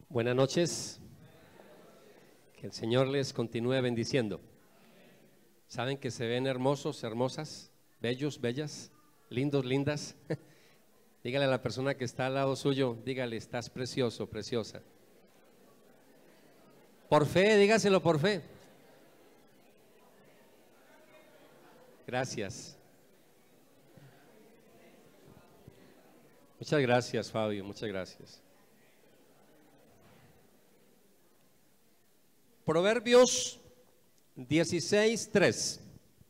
Buenas noches, que el Señor les continúe bendiciendo. ¿Saben que se ven hermosos, hermosas, bellos, bellas, lindos, lindas? Dígale a la persona que está al lado suyo, dígale, estás precioso, preciosa. Por fe, dígaselo por fe. Gracias. Muchas gracias, Fabio, muchas gracias. Proverbios 16:3.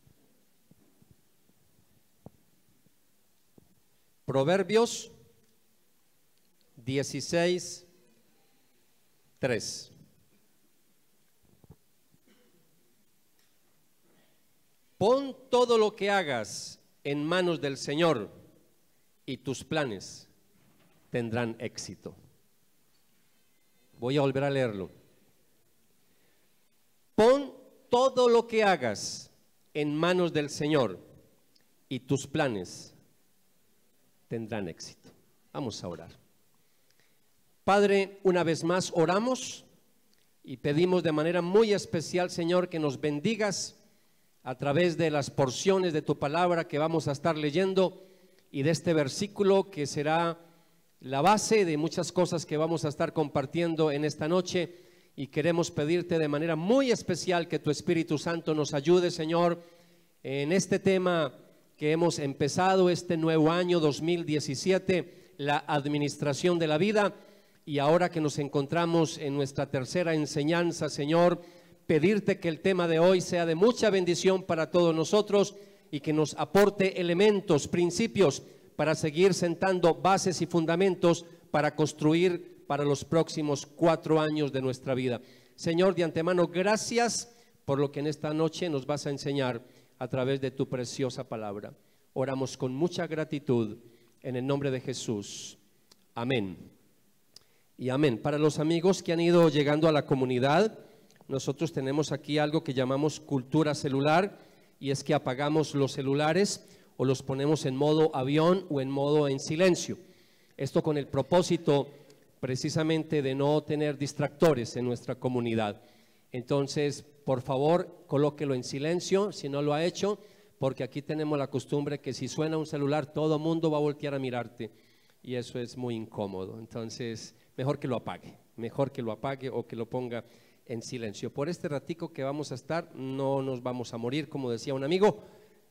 Proverbios 16:3. Pon todo lo que hagas en manos del Señor y tus planes tendrán éxito. Voy a volver a leerlo. Pon todo lo que hagas en manos del Señor y tus planes tendrán éxito. Vamos a orar. Padre, una vez más oramos y pedimos de manera muy especial, Señor, que nos bendigas a través de las porciones de tu palabra que vamos a estar leyendo y de este versículo que será la base de muchas cosas que vamos a estar compartiendo en esta noche. Y queremos pedirte de manera muy especial que tu Espíritu Santo nos ayude, Señor, en este tema que hemos empezado este nuevo año 2017, la administración de la vida. Y ahora que nos encontramos en nuestra tercera enseñanza, Señor, pedirte que el tema de hoy sea de mucha bendición para todos nosotros y que nos aporte elementos, principios para seguir sentando bases y fundamentos para construir para los próximos 4 años de nuestra vida. Señor, de antemano, gracias por lo que en esta noche nos vas a enseñar a través de tu preciosa palabra. Oramos con mucha gratitud en el nombre de Jesús. Amén. Y amén. Para los amigos que han ido llegando a la comunidad, nosotros tenemos aquí algo que llamamos cultura celular, y es que apagamos los celulares o los ponemos en modo avión o en modo en silencio. Esto con el propósito precisamente de no tener distractores en nuestra comunidad. Entonces, por favor, colóquelo en silencio si no lo ha hecho, porque aquí tenemos la costumbre que si suena un celular todo el mundo va a voltear a mirarte y eso es muy incómodo. Entonces, mejor que lo apague o que lo ponga en silencio. Por este ratico que vamos a estar, no nos vamos a morir, como decía un amigo,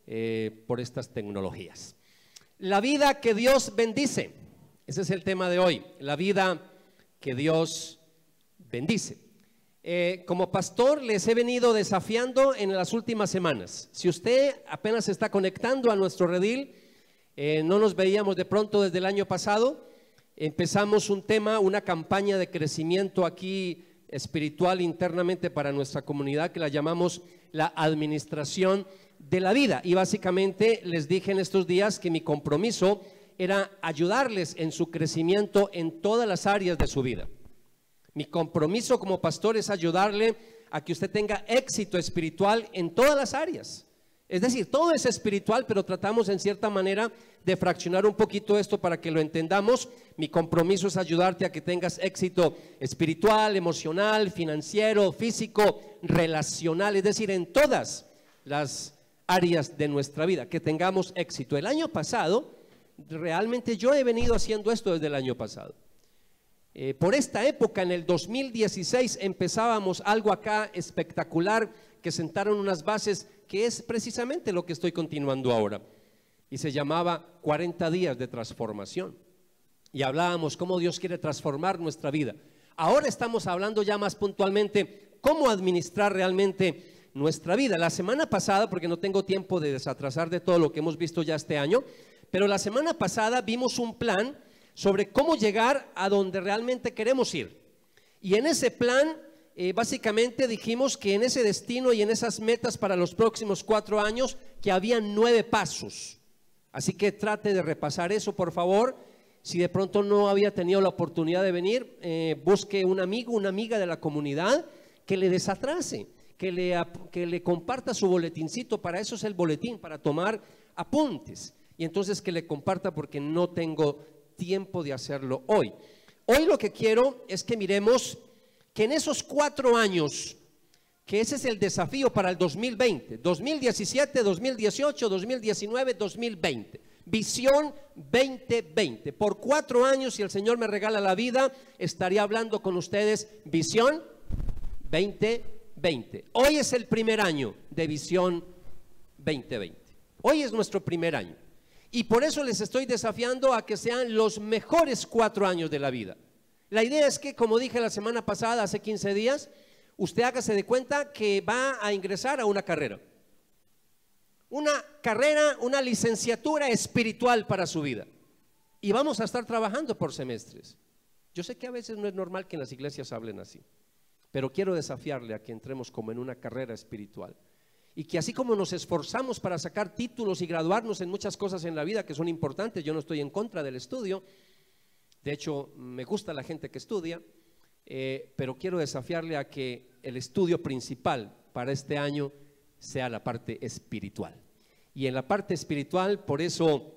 por estas tecnologías. La vida que Dios bendice. Ese es el tema de hoy, la vida que Dios bendice. Como pastor les he venido desafiando en las últimas semanas. Si usted apenas se está conectando a nuestro redil, no nos veíamos de pronto desde el año pasado. Empezamos un tema, una campaña de crecimiento aquí espiritual internamente para nuestra comunidad que la llamamos la administración de la vida. Y básicamente les dije en estos días que mi compromiso era ayudarles en su crecimiento en todas las áreas de su vida. Mi compromiso como pastor es ayudarle a que usted tenga éxito espiritual en todas las áreas. Es decir, todo es espiritual, pero tratamos en cierta manera de fraccionar un poquito esto para que lo entendamos. Mi compromiso es ayudarte a que tengas éxito espiritual, emocional, financiero, físico, relacional, es decir, en todas las áreas de nuestra vida, que tengamos éxito. El año pasado, realmente yo he venido haciendo esto desde el año pasado. Por esta época, en el 2016, empezábamos algo acá espectacular que sentaron unas bases que es precisamente lo que estoy continuando ahora. Y se llamaba 40 días de transformación. Y hablábamos cómo Dios quiere transformar nuestra vida. Ahora estamos hablando ya más puntualmente cómo administrar realmente nuestra vida. La semana pasada, porque no tengo tiempo de desatrasar de todo lo que hemos visto ya este año, pero la semana pasada vimos un plan sobre cómo llegar a donde realmente queremos ir. Y en ese plan, básicamente dijimos que en ese destino y en esas metas para los próximos 4 años, que había 9 pasos. Así que trate de repasar eso, por favor. Si de pronto no había tenido la oportunidad de venir, busque un amigo, una amiga de la comunidad que le desatrase, que le comparta su boletincito. Para eso es el boletín, para tomar apuntes. Y entonces que le comparta porque no tengo tiempo de hacerlo hoy. Hoy lo que quiero es que miremos que en esos 4 años, que ese es el desafío para el 2020, 2017, 2018, 2019, 2020. Visión 2020. Por 4 años, si el Señor me regala la vida, estaría hablando con ustedes Visión 2020. Hoy es el primer año de Visión 2020. Hoy es nuestro primer año. Y por eso les estoy desafiando a que sean los mejores 4 años de la vida. La idea es que, como dije la semana pasada, hace 15 días, usted hágase de cuenta que va a ingresar a una carrera. Una carrera, una licenciatura espiritual para su vida. Y vamos a estar trabajando por semestres. Yo sé que a veces no es normal que en las iglesias hablen así, pero quiero desafiarle a que entremos como en una carrera espiritual. Y que así como nos esforzamos para sacar títulos y graduarnos en muchas cosas en la vida que son importantes, yo no estoy en contra del estudio, de hecho me gusta la gente que estudia, pero quiero desafiarle a que el estudio principal para este año sea la parte espiritual. Y en la parte espiritual, por eso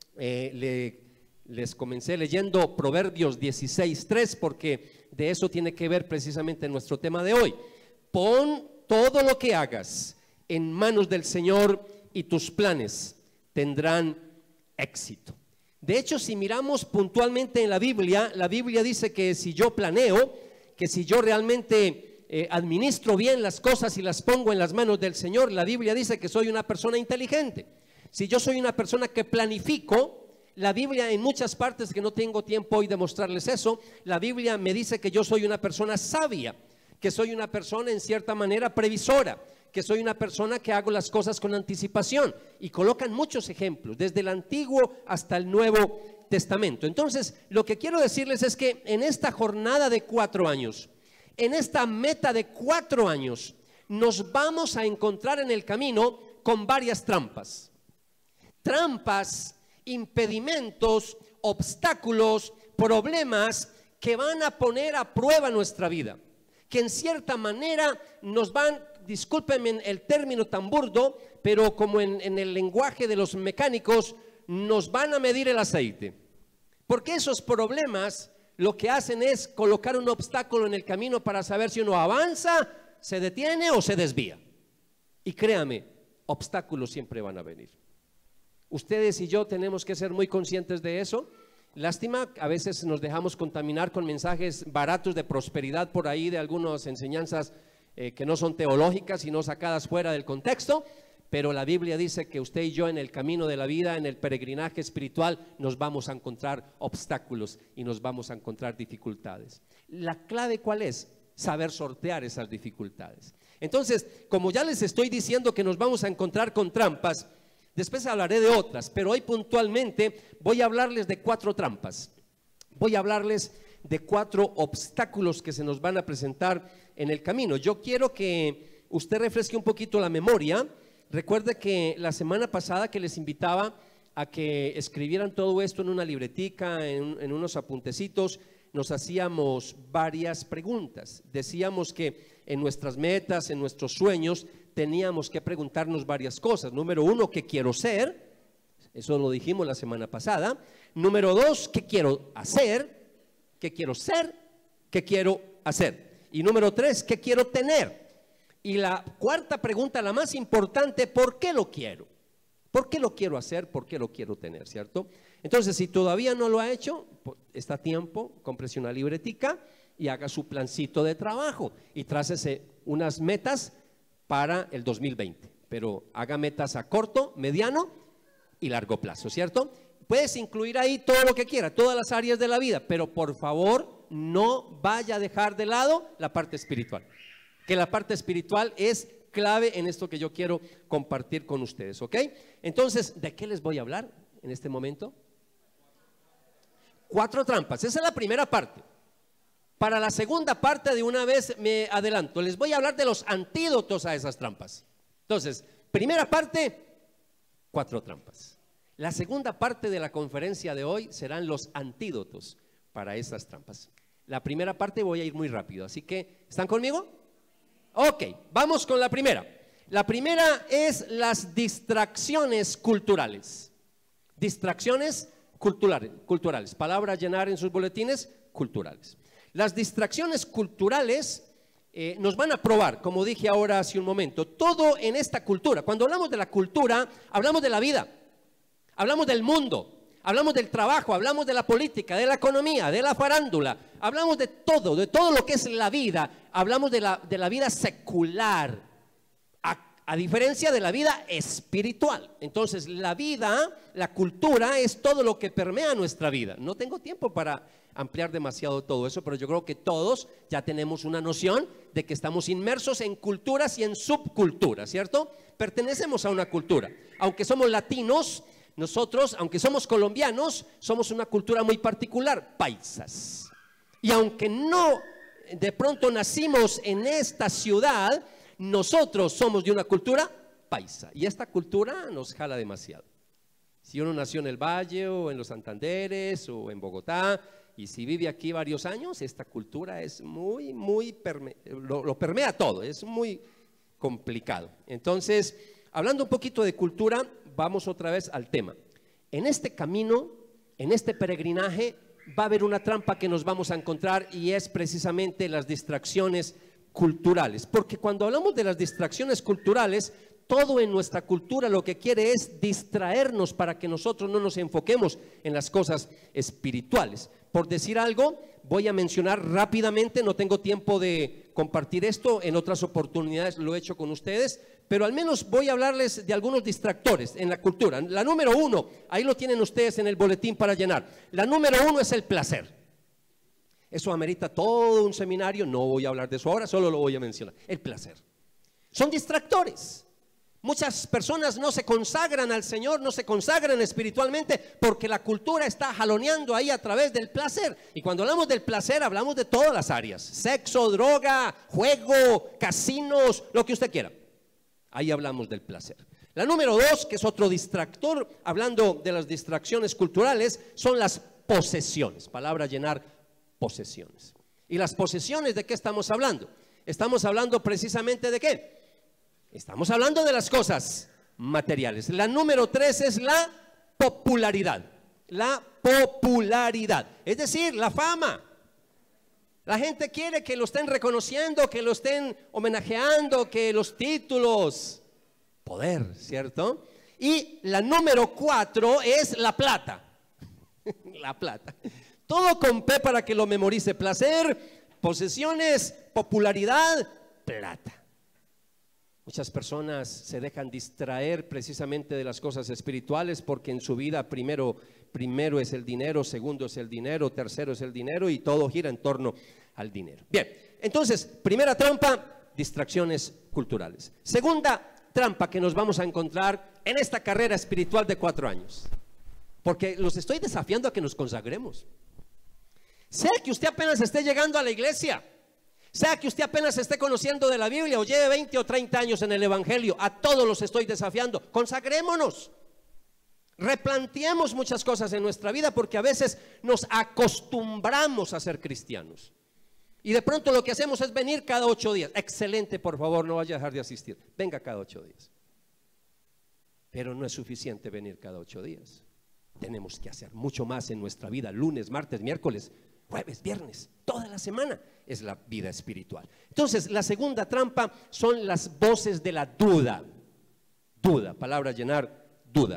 les comencé leyendo Proverbios 16:3, porque de eso tiene que ver precisamente nuestro tema de hoy. Pon todo lo que hagas en manos del Señor y tus planes tendrán éxito. De hecho, si miramos puntualmente en la Biblia dice que si yo planeo, que si yo realmente administro bien las cosas y las pongo en las manos del Señor, la Biblia dice que soy una persona inteligente. Si yo soy una persona que planifico, la Biblia en muchas partes, que no tengo tiempo hoy de mostrarles eso, la Biblia me dice que yo soy una persona sabia, que soy una persona en cierta manera previsora, que soy una persona que hago las cosas con anticipación, y colocan muchos ejemplos, desde el Antiguo hasta el Nuevo Testamento. Entonces, lo que quiero decirles es que en esta jornada de 4 años, en esta meta de 4 años, nos vamos a encontrar en el camino con varias trampas. Trampas, impedimentos, obstáculos, problemas que van a poner a prueba nuestra vida, que en cierta manera nos van, discúlpenme el término tan burdo, pero como en el lenguaje de los mecánicos, nos van a medir el aceite. Porque esos problemas lo que hacen es colocar un obstáculo en el camino para saber si uno avanza, se detiene o se desvía. Y créame, obstáculos siempre van a venir. Ustedes y yo tenemos que ser muy conscientes de eso. Lástima, a veces nos dejamos contaminar con mensajes baratos de prosperidad por ahí, de algunas enseñanzas que no son teológicas, sino sacadas fuera del contexto. Pero la Biblia dice que usted y yo en el camino de la vida, en el peregrinaje espiritual, nos vamos a encontrar obstáculos y nos vamos a encontrar dificultades. ¿La clave cuál es? Saber sortear esas dificultades. Entonces, como ya les estoy diciendo que nos vamos a encontrar con trampas, después hablaré de otras, pero hoy puntualmente voy a hablarles de 4 trampas. Voy a hablarles de 4 obstáculos que se nos van a presentar en el camino. Yo quiero que usted refresque un poquito la memoria. Recuerde que la semana pasada que les invitaba a que escribieran todo esto en una libretica, en unos apuntecitos, nos hacíamos varias preguntas. Decíamos que en nuestras metas, en nuestros sueños, teníamos que preguntarnos varias cosas. Número 1, ¿qué quiero ser? Eso lo dijimos la semana pasada. Número 2, ¿qué quiero hacer? ¿Qué quiero ser? ¿Qué quiero hacer? Y número 3, ¿qué quiero tener? Y la cuarta pregunta, la más importante, ¿por qué lo quiero? ¿Por qué lo quiero hacer? ¿Por qué lo quiero tener? ¿Cierto? Entonces, si todavía no lo ha hecho, está a tiempo, cómprese una libretica y haga su plancito de trabajo y trácese unas metas para el 2020. Pero haga metas a corto, mediano y largo plazo, ¿cierto? Puedes incluir ahí todo lo que quiera, todas las áreas de la vida, pero por favor no vaya a dejar de lado la parte espiritual. Que la parte espiritual es clave en esto que yo quiero compartir con ustedes, ¿ok? Entonces, ¿de qué les voy a hablar en este momento? 4 trampas, esa es la primera parte. Para la segunda parte, de una vez me adelanto, les voy a hablar de los antídotos a esas trampas. Entonces, primera parte, 4 trampas. La segunda parte de la conferencia de hoy serán los antídotos para esas trampas. La primera parte voy a ir muy rápido, así que, ¿están conmigo? Ok, vamos con la primera. La primera es las distracciones culturales. Distracciones culturales. Palabra a llenar en sus boletines, culturales. Las distracciones culturales nos van a probar, como dije ahora hace un momento, todo en esta cultura. Cuando hablamos de la cultura, hablamos de la vida, hablamos del mundo, hablamos del trabajo, hablamos de la política, de la economía, de la farándula, hablamos de todo lo que es la vida, hablamos de la vida secular, a diferencia de la vida espiritual. Entonces la vida, la cultura es todo lo que permea nuestra vida. No tengo tiempo para ampliar demasiado todo eso, pero yo creo que todos ya tenemos una noción de que estamos inmersos en culturas y en subculturas, ¿cierto? Pertenecemos a una cultura. Aunque somos latinos, nosotros, aunque somos colombianos, somos una cultura muy particular, paisas. Y aunque no de pronto nacimos en esta ciudad, nosotros somos de una cultura paisa. Y esta cultura nos jala demasiado. Si uno nació en el Valle o en los Santanderes o en Bogotá, y si vive aquí varios años, esta cultura es lo permea todo, es muy complicado. Entonces, hablando un poquito de cultura, vamos otra vez al tema. En este camino, en este peregrinaje, va a haber una trampa que nos vamos a encontrar, y es precisamente las distracciones culturales. Porque cuando hablamos de las distracciones culturales, todo en nuestra cultura lo que quiere es distraernos para que nosotros no nos enfoquemos en las cosas espirituales. Por decir algo, voy a mencionar rápidamente, no tengo tiempo de compartir esto, en otras oportunidades lo he hecho con ustedes, pero al menos voy a hablarles de algunos distractores en la cultura. La número uno, ahí lo tienen ustedes en el boletín para llenar. La número uno es el placer. Eso amerita todo un seminario, no voy a hablar de eso ahora, solo lo voy a mencionar. El placer. Son distractores. Muchas personas no se consagran al Señor, no se consagran espiritualmente porque la cultura está jaloneando ahí a través del placer. Y cuando hablamos del placer, hablamos de todas las áreas: sexo, droga, juego, casinos, lo que usted quiera. Ahí hablamos del placer. La número dos, que es otro distractor, hablando de las distracciones culturales, son las posesiones. Palabra llenar, posesiones. ¿Y las posesiones de qué estamos hablando? Estamos hablando precisamente de ¿qué? Estamos hablando de las cosas materiales. La número tres es la popularidad. La popularidad, es decir, la fama. La gente quiere que lo estén reconociendo, que lo estén homenajeando, que los títulos, poder, ¿cierto? Y la número cuatro es la plata. La plata. Todo con P para que lo memorice: placer, posesiones, popularidad, plata. Muchas personas se dejan distraer precisamente de las cosas espirituales porque en su vida primero es el dinero, segundo es el dinero, tercero es el dinero, y todo gira en torno al dinero. Bien, entonces, primera trampa, distracciones culturales. Segunda trampa que nos vamos a encontrar en esta carrera espiritual de 4 años, porque los estoy desafiando a que nos consagremos. Sea que usted apenas esté llegando a la iglesia, sea que usted apenas esté conociendo de la Biblia o lleve 20 o 30 años en el Evangelio, a todos los estoy desafiando: consagrémonos, replanteemos muchas cosas en nuestra vida, porque a veces nos acostumbramos a ser cristianos y de pronto lo que hacemos es venir cada 8 días. Excelente, por favor, no vaya a dejar de asistir, venga cada 8 días. Pero no es suficiente venir cada 8 días. Tenemos que hacer mucho más en nuestra vida: lunes, martes, miércoles, jueves, viernes, toda la semana es la vida espiritual. Entonces, la segunda trampa son las voces de la duda. Duda, palabra llenar, duda.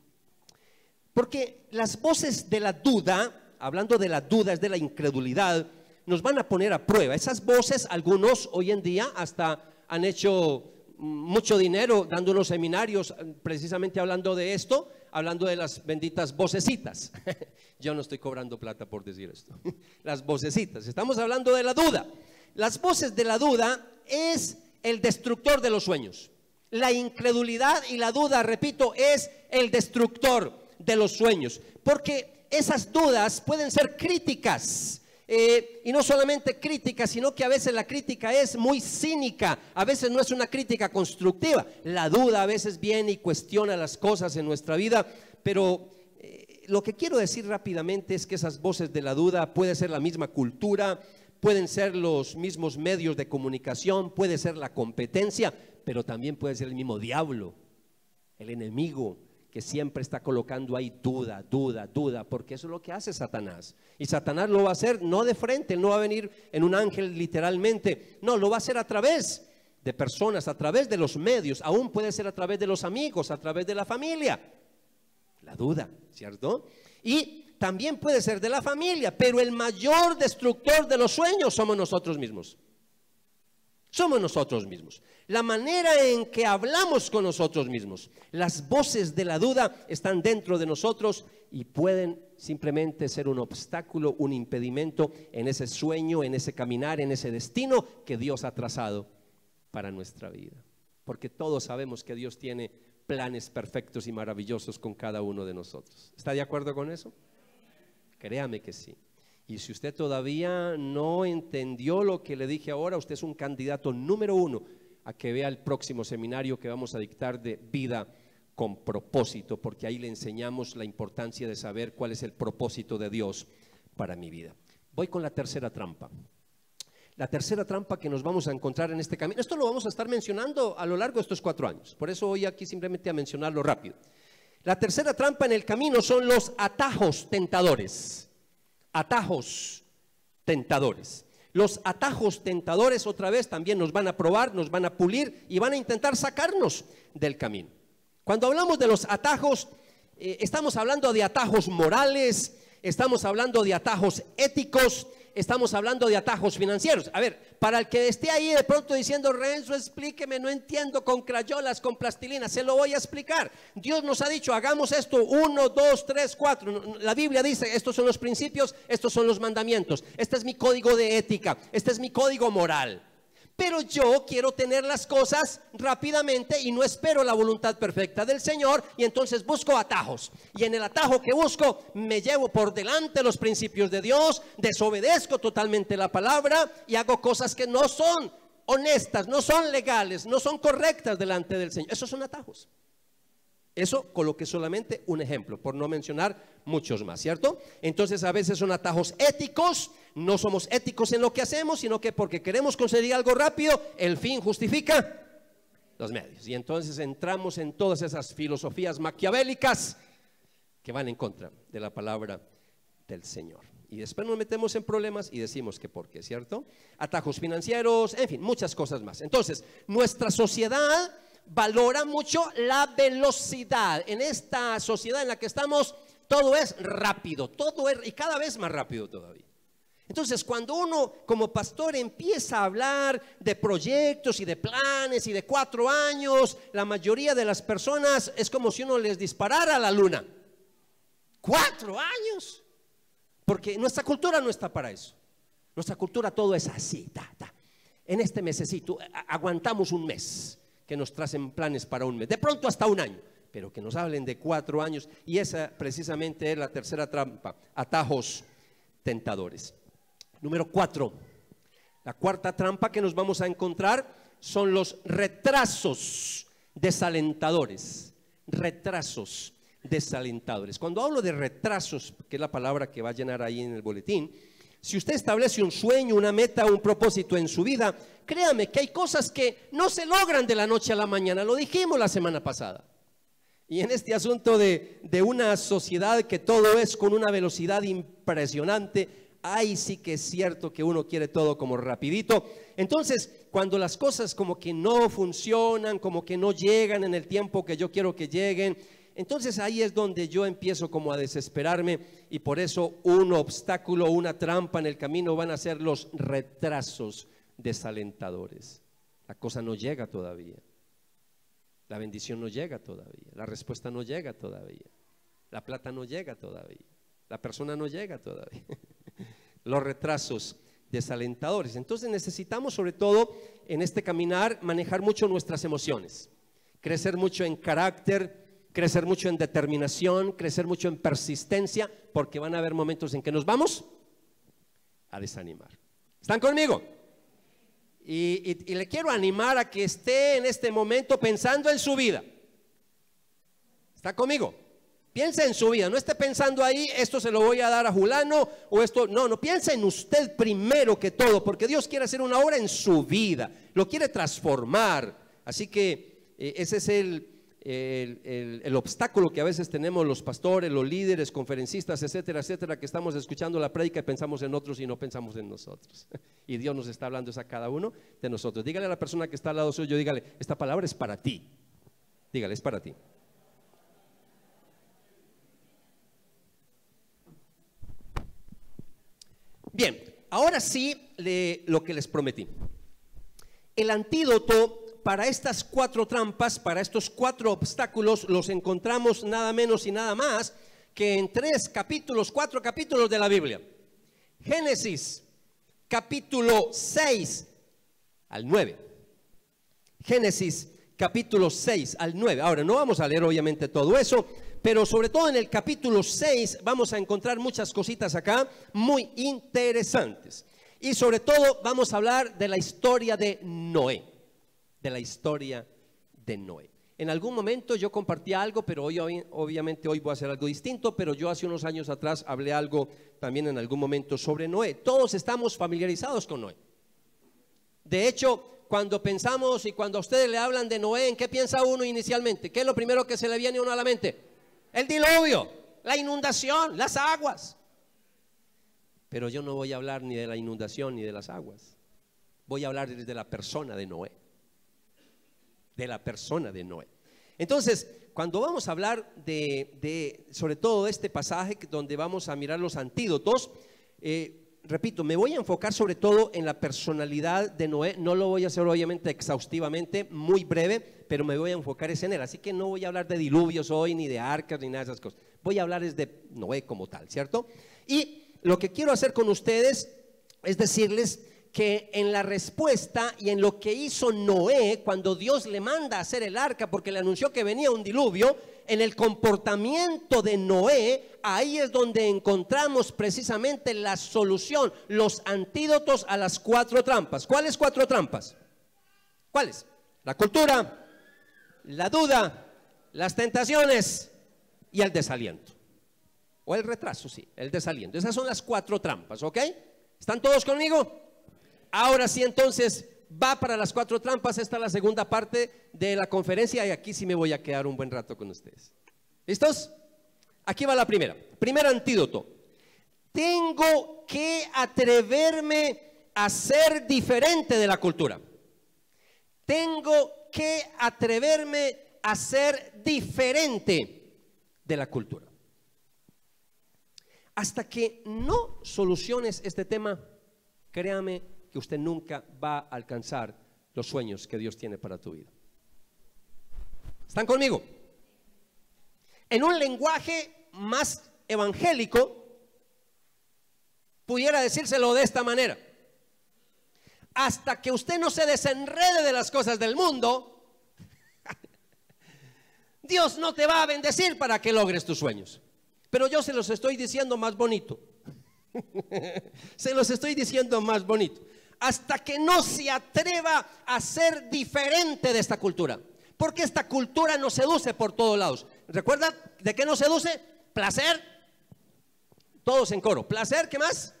Porque las voces de la duda, hablando de la duda, es de la incredulidad, nos van a poner a prueba. Esas voces, algunos hoy en día hasta han hecho mucho dinero dando unos seminarios precisamente hablando de esto, hablando de las benditas vocecitas. Yo no estoy cobrando plata por decir esto. Las vocecitas, estamos hablando de la duda. Las voces de la duda es el destructor de los sueños. La incredulidad y la duda, repito, es el destructor de los sueños, porque esas dudas pueden ser críticas. Y no solamente crítica, sino que a veces la crítica es muy cínica, a veces no es una crítica constructiva. La duda a veces viene y cuestiona las cosas en nuestra vida, pero lo que quiero decir rápidamente es que esas voces de la duda puede ser la misma cultura, pueden ser los mismos medios de comunicación, puede ser la competencia, pero también puede ser el mismo diablo, el enemigo, que siempre está colocando ahí duda, duda, duda, porque eso es lo que hace Satanás. Y Satanás lo va a hacer no de frente, él no va a venir en un ángel literalmente, no, lo va a hacer a través de personas, a través de los medios, aún puede ser a través de los amigos, a través de la familia. La duda, ¿cierto? Y también puede ser de la familia, pero el mayor destructor de los sueños somos nosotros mismos. Somos nosotros mismos. La manera en que hablamos con nosotros mismos, las voces de la duda están dentro de nosotros y pueden simplemente ser un obstáculo, un impedimento en ese sueño, en ese caminar, en ese destino que Dios ha trazado para nuestra vida. Porque todos sabemos que Dios tiene planes perfectos y maravillosos con cada uno de nosotros. ¿Está de acuerdo con eso? Créame que sí. Y si usted todavía no entendió lo que le dije ahora, usted es un candidato número 1 a que vea el próximo seminario que vamos a dictar de vida con propósito, porque ahí le enseñamos la importancia de saber cuál es el propósito de Dios para mi vida. Voy con la tercera trampa. La tercera trampa que nos vamos a encontrar en este camino, esto lo vamos a estar mencionando a lo largo de estos 4 años, por eso voy aquí simplemente a mencionarlo rápido. La tercera trampa en el camino son los atajos tentadores. Atajos tentadores. Los atajos tentadores otra vez también nos van a probar, nos van a pulir y van a intentar sacarnos del camino. Cuando hablamos de los atajos, estamos hablando de atajos morales, estamos hablando de atajos éticos, estamos hablando de atajos financieros. A ver, para el que esté ahí de pronto diciendo: Renzo, explíqueme, no entiendo con crayolas, con plastilina, se lo voy a explicar. Dios nos ha dicho, hagamos esto, 1, 2, 3, 4. La Biblia dice, estos son los principios, estos son los mandamientos, este es mi código de ética, este es mi código moral. Pero yo quiero tener las cosas rápidamente y no espero la voluntad perfecta del Señor, y entonces busco atajos, y en el atajo que busco me llevo por delante los principios de Dios, desobedezco totalmente la palabra y hago cosas que no son honestas, no son legales, no son correctas delante del Señor. Esos son atajos. Eso coloqué solamente un ejemplo, por no mencionar muchos más, ¿cierto? Entonces a veces son atajos éticos, no somos éticos en lo que hacemos, sino que porque queremos conseguir algo rápido, el fin justifica los medios. Y entonces entramos en todas esas filosofías maquiavélicas que van en contra de la palabra del Señor. Y después nos metemos en problemas y decimos que por qué, ¿cierto? Atajos financieros, en fin, muchas cosas más. Entonces, nuestra sociedad valora mucho la velocidad. En esta sociedad en la que estamos, todo es rápido, todo es, y cada vez más rápido todavía. Entonces, cuando uno como pastor empieza a hablar de proyectos y de planes y de 4 años, la mayoría de las personas es como si uno les disparara a la luna. 4 años, porque nuestra cultura no está para eso. Nuestra cultura todo es así, en este mesecito aguantamos un mes, que nos tracen planes para un mes, de pronto hasta un año, pero que nos hablen de 4 años. Y esa precisamente es la tercera trampa, atajos tentadores. Número 4, la cuarta trampa que nos vamos a encontrar son los retrasos desalentadores. Retrasos desalentadores. Cuando hablo de retrasos, que es la palabra que va a llenar ahí en el boletín, si usted establece un sueño, una meta, un propósito en su vida, créame que hay cosas que no se logran de la noche a la mañana. Lo dijimos la semana pasada. Y en este asunto de una sociedad que todo es con una velocidad impresionante, ahí sí que es cierto que uno quiere todo como rapidito. Entonces, cuando las cosas como que no funcionan, como que no llegan en el tiempo que yo quiero que lleguen, entonces ahí es donde yo empiezo como a desesperarme, y por eso un obstáculo, una trampa en el camino van a ser los retrasos desalentadores. La cosa no llega todavía, la bendición no llega todavía, la respuesta no llega todavía, la plata no llega todavía, la persona no llega todavía. Los retrasos desalentadores. Entonces necesitamos, sobre todo en este caminar, manejar mucho nuestras emociones, crecer mucho en carácter, crecer mucho en determinación, crecer mucho en persistencia, porque van a haber momentos en que nos vamos a desanimar. ¿Están conmigo? Y le quiero animar a que esté en este momento pensando en su vida. ¿Está conmigo? Piense en su vida, no esté pensando ahí, esto se lo voy a dar a fulano o esto, no, piense en usted primero que todo, porque Dios quiere hacer una obra en su vida, lo quiere transformar. Así que ese es el obstáculo que a veces tenemos los pastores, los líderes, conferencistas, etcétera, etcétera, que estamos escuchando la prédica y pensamos en otros y no pensamos en nosotros. Y Dios nos está hablando a cada uno de nosotros. Dígale a la persona que está al lado suyo, dígale, esta palabra es para ti. Dígale, es para ti. Bien, ahora sí lo que les prometí. El antídoto para estas 4 trampas, para estos 4 obstáculos, los encontramos nada menos y nada más que en 4 capítulos de la Biblia. Génesis, capítulo 6 al 9. Génesis, capítulo 6 al 9. Ahora, no vamos a leer obviamente todo eso, pero sobre todo en el capítulo 6 vamos a encontrar muchas cositas acá muy interesantes. Y sobre todo vamos a hablar de la historia de Noé. De la historia de Noé. En algún momento yo compartí algo, pero obviamente hoy voy a hacer algo distinto, pero yo hace unos años atrás hablé algo también en algún momento sobre Noé. Todos estamos familiarizados con Noé. De hecho, cuando pensamos y cuando a ustedes le hablan de Noé, ¿en qué piensa uno inicialmente? ¿Qué es lo primero que se le viene a uno a la mente? El diluvio, la inundación, las aguas. Pero yo no voy a hablar ni de la inundación ni de las aguas. Voy a hablar de la persona de Noé. De la persona de Noé. Entonces, cuando vamos a hablar sobre todo este pasaje donde vamos a mirar los antídotos, repito, me voy a enfocar sobre todo en la personalidad de Noé. No lo voy a hacer obviamente exhaustivamente, muy breve, pero me voy a enfocar en él. Así que no voy a hablar de diluvios hoy, ni de arcas, ni nada de esas cosas. Voy a hablar de Noé como tal, ¿cierto? Y lo que quiero hacer con ustedes es decirles que en la respuesta y en lo que hizo Noé cuando Dios le manda a hacer el arca porque le anunció que venía un diluvio, en el comportamiento de Noé, ahí es donde encontramos precisamente la solución, los antídotos a las 4 trampas. ¿Cuáles 4 trampas? ¿Cuáles? La cultura, la duda, las tentaciones y el desaliento. O el retraso, sí, el desaliento. Esas son las 4 trampas, ¿ok? ¿Están todos conmigo? Ahora sí, entonces, va para las 4 trampas. Esta es la segunda parte de la conferencia y aquí sí me voy a quedar un buen rato con ustedes. ¿Listos? Aquí va la primera. Primer antídoto. Tengo que atreverme a ser diferente de la cultura. Tengo que atreverme a ser diferente de la cultura. Hasta que no soluciones este tema, créame que usted nunca va a alcanzar los sueños que Dios tiene para tu vida. ¿Están conmigo? En un lenguaje más evangélico, pudiera decírselo de esta manera: hasta que usted no se desenrede de las cosas del mundo, Dios no te va a bendecir para que logres tus sueños. Pero yo se los estoy diciendo más bonito. Se los estoy diciendo más bonito. Hasta que no se atreva a ser diferente de esta cultura. Porque esta cultura nos seduce por todos lados. ¿Recuerda de qué nos seduce? Placer. Todos en coro. Placer, ¿qué más?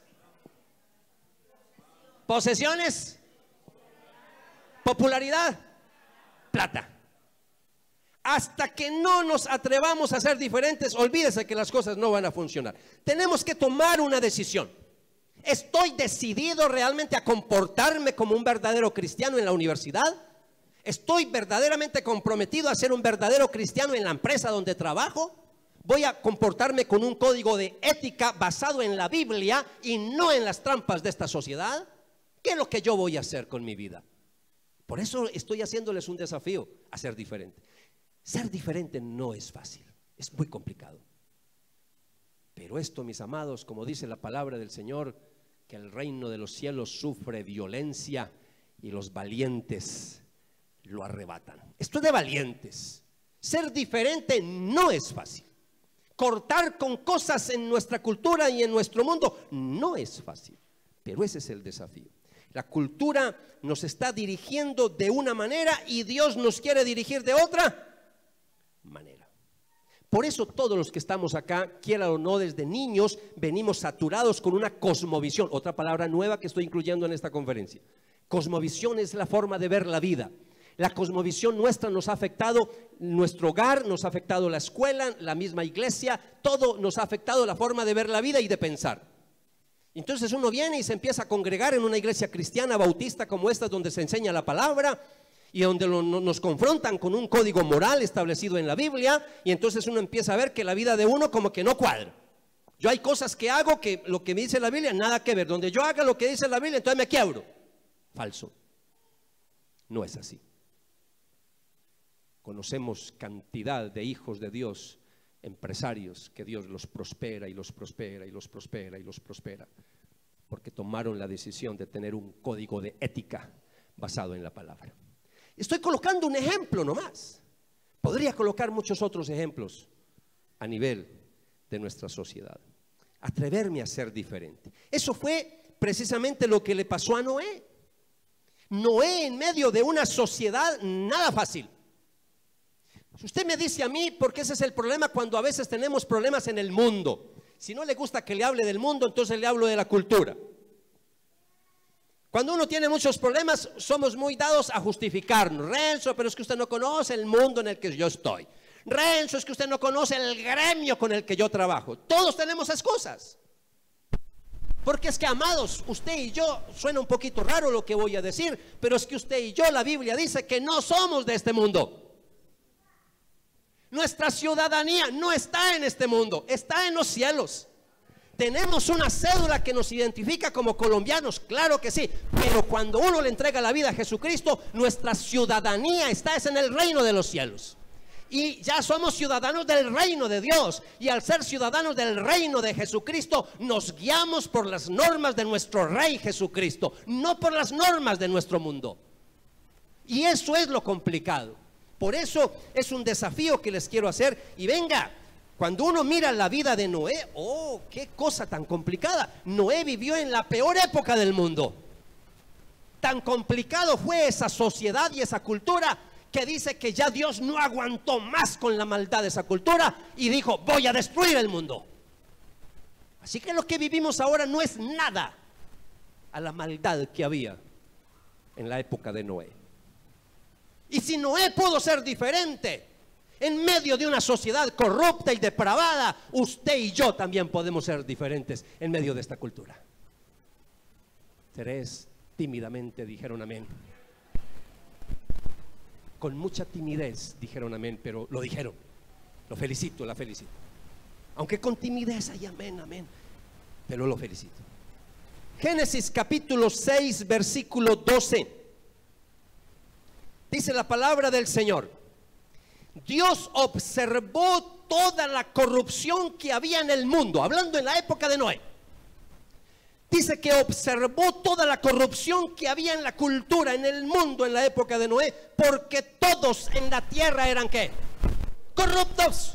Posesiones. Popularidad. Plata. Hasta que no nos atrevamos a ser diferentes, olvídese que las cosas no van a funcionar. Tenemos que tomar una decisión. ¿Estoy decidido realmente a comportarme como un verdadero cristiano en la universidad? ¿Estoy verdaderamente comprometido a ser un verdadero cristiano en la empresa donde trabajo? ¿Voy a comportarme con un código de ética basado en la Biblia y no en las trampas de esta sociedad? ¿Qué es lo que yo voy a hacer con mi vida? Por eso estoy haciéndoles un desafío a ser diferente. Ser diferente no es fácil, es muy complicado. Pero esto, mis amados, como dice la palabra del Señor, que el reino de los cielos sufre violencia y los valientes lo arrebatan. Esto es de valientes. Ser diferente no es fácil. Cortar con cosas en nuestra cultura y en nuestro mundo no es fácil. Pero ese es el desafío. La cultura nos está dirigiendo de una manera y Dios nos quiere dirigir de otra manera. Por eso todos los que estamos acá, quiera o no, desde niños venimos saturados con una cosmovisión. Otra palabra nueva que estoy incluyendo en esta conferencia. Cosmovisión es la forma de ver la vida. La cosmovisión nuestra nos ha afectado nuestro hogar, nos ha afectado la escuela, la misma iglesia, todo nos ha afectado la forma de ver la vida y de pensar. Entonces uno viene y se empieza a congregar en una iglesia cristiana bautista como esta, donde se enseña la palabra y donde nos confrontan con un código moral establecido en la Biblia, y entonces uno empieza a ver que la vida de uno como que no cuadra. Yo hay cosas que hago que lo que me dice la Biblia nada que ver. Donde yo haga lo que dice la Biblia, entonces me quiebro. Falso. No es así. Conocemos cantidad de hijos de Dios, empresarios, que Dios los prospera y los prospera y los prospera y los prospera, porque tomaron la decisión de tener un código de ética basado en la palabra. Estoy colocando un ejemplo nomás. Podría colocar muchos otros ejemplos a nivel de nuestra sociedad. Atreverme a ser diferente. Eso fue precisamente lo que le pasó a Noé. Noé, en medio de una sociedad nada fácil. Si usted me dice a mí, porque ese es el problema cuando a veces tenemos problemas en el mundo. Si no le gusta que le hable del mundo, entonces le hablo de la cultura. Cuando uno tiene muchos problemas, somos muy dados a justificarnos. Renzo, pero es que usted no conoce el mundo en el que yo estoy. Renzo, es que usted no conoce el gremio con el que yo trabajo. Todos tenemos excusas. Porque es que, amados, usted y yo, suena un poquito raro lo que voy a decir, pero es que usted y yo, la Biblia dice que no somos de este mundo. Nuestra ciudadanía no está en este mundo, está en los cielos. Tenemos una cédula que nos identifica como colombianos, claro que sí, pero cuando uno le entrega la vida a Jesucristo, nuestra ciudadanía está en el reino de los cielos. Y ya somos ciudadanos del reino de Dios, y al ser ciudadanos del reino de Jesucristo, nos guiamos por las normas de nuestro Rey Jesucristo, no por las normas de nuestro mundo. Y eso es lo complicado. Por eso es un desafío que les quiero hacer. Y venga, cuando uno mira la vida de Noé, oh, qué cosa tan complicada. Noé vivió en la peor época del mundo. Tan complicado fue esa sociedad y esa cultura, que dice que ya Dios no aguantó más con la maldad de esa cultura y dijo: voy a destruir el mundo. Así que lo que vivimos ahora no es nada a la maldad que había en la época de Noé. Y si Noé pudo ser diferente en medio de una sociedad corrupta y depravada, usted y yo también podemos ser diferentes en medio de esta cultura. 3 tímidamente dijeron amén. Con mucha timidez dijeron amén, pero lo dijeron. Lo felicito, la felicito. Aunque con timidez hay amén, amén, pero lo felicito. Génesis capítulo 6, versículo 12. Dice la palabra del Señor: Dios observó toda la corrupción que había en el mundo, hablando en la época de Noé. Dice que observó toda la corrupción que había en la cultura, en el mundo en la época de Noé, porque todos en la tierra eran ¿qué? Corruptos.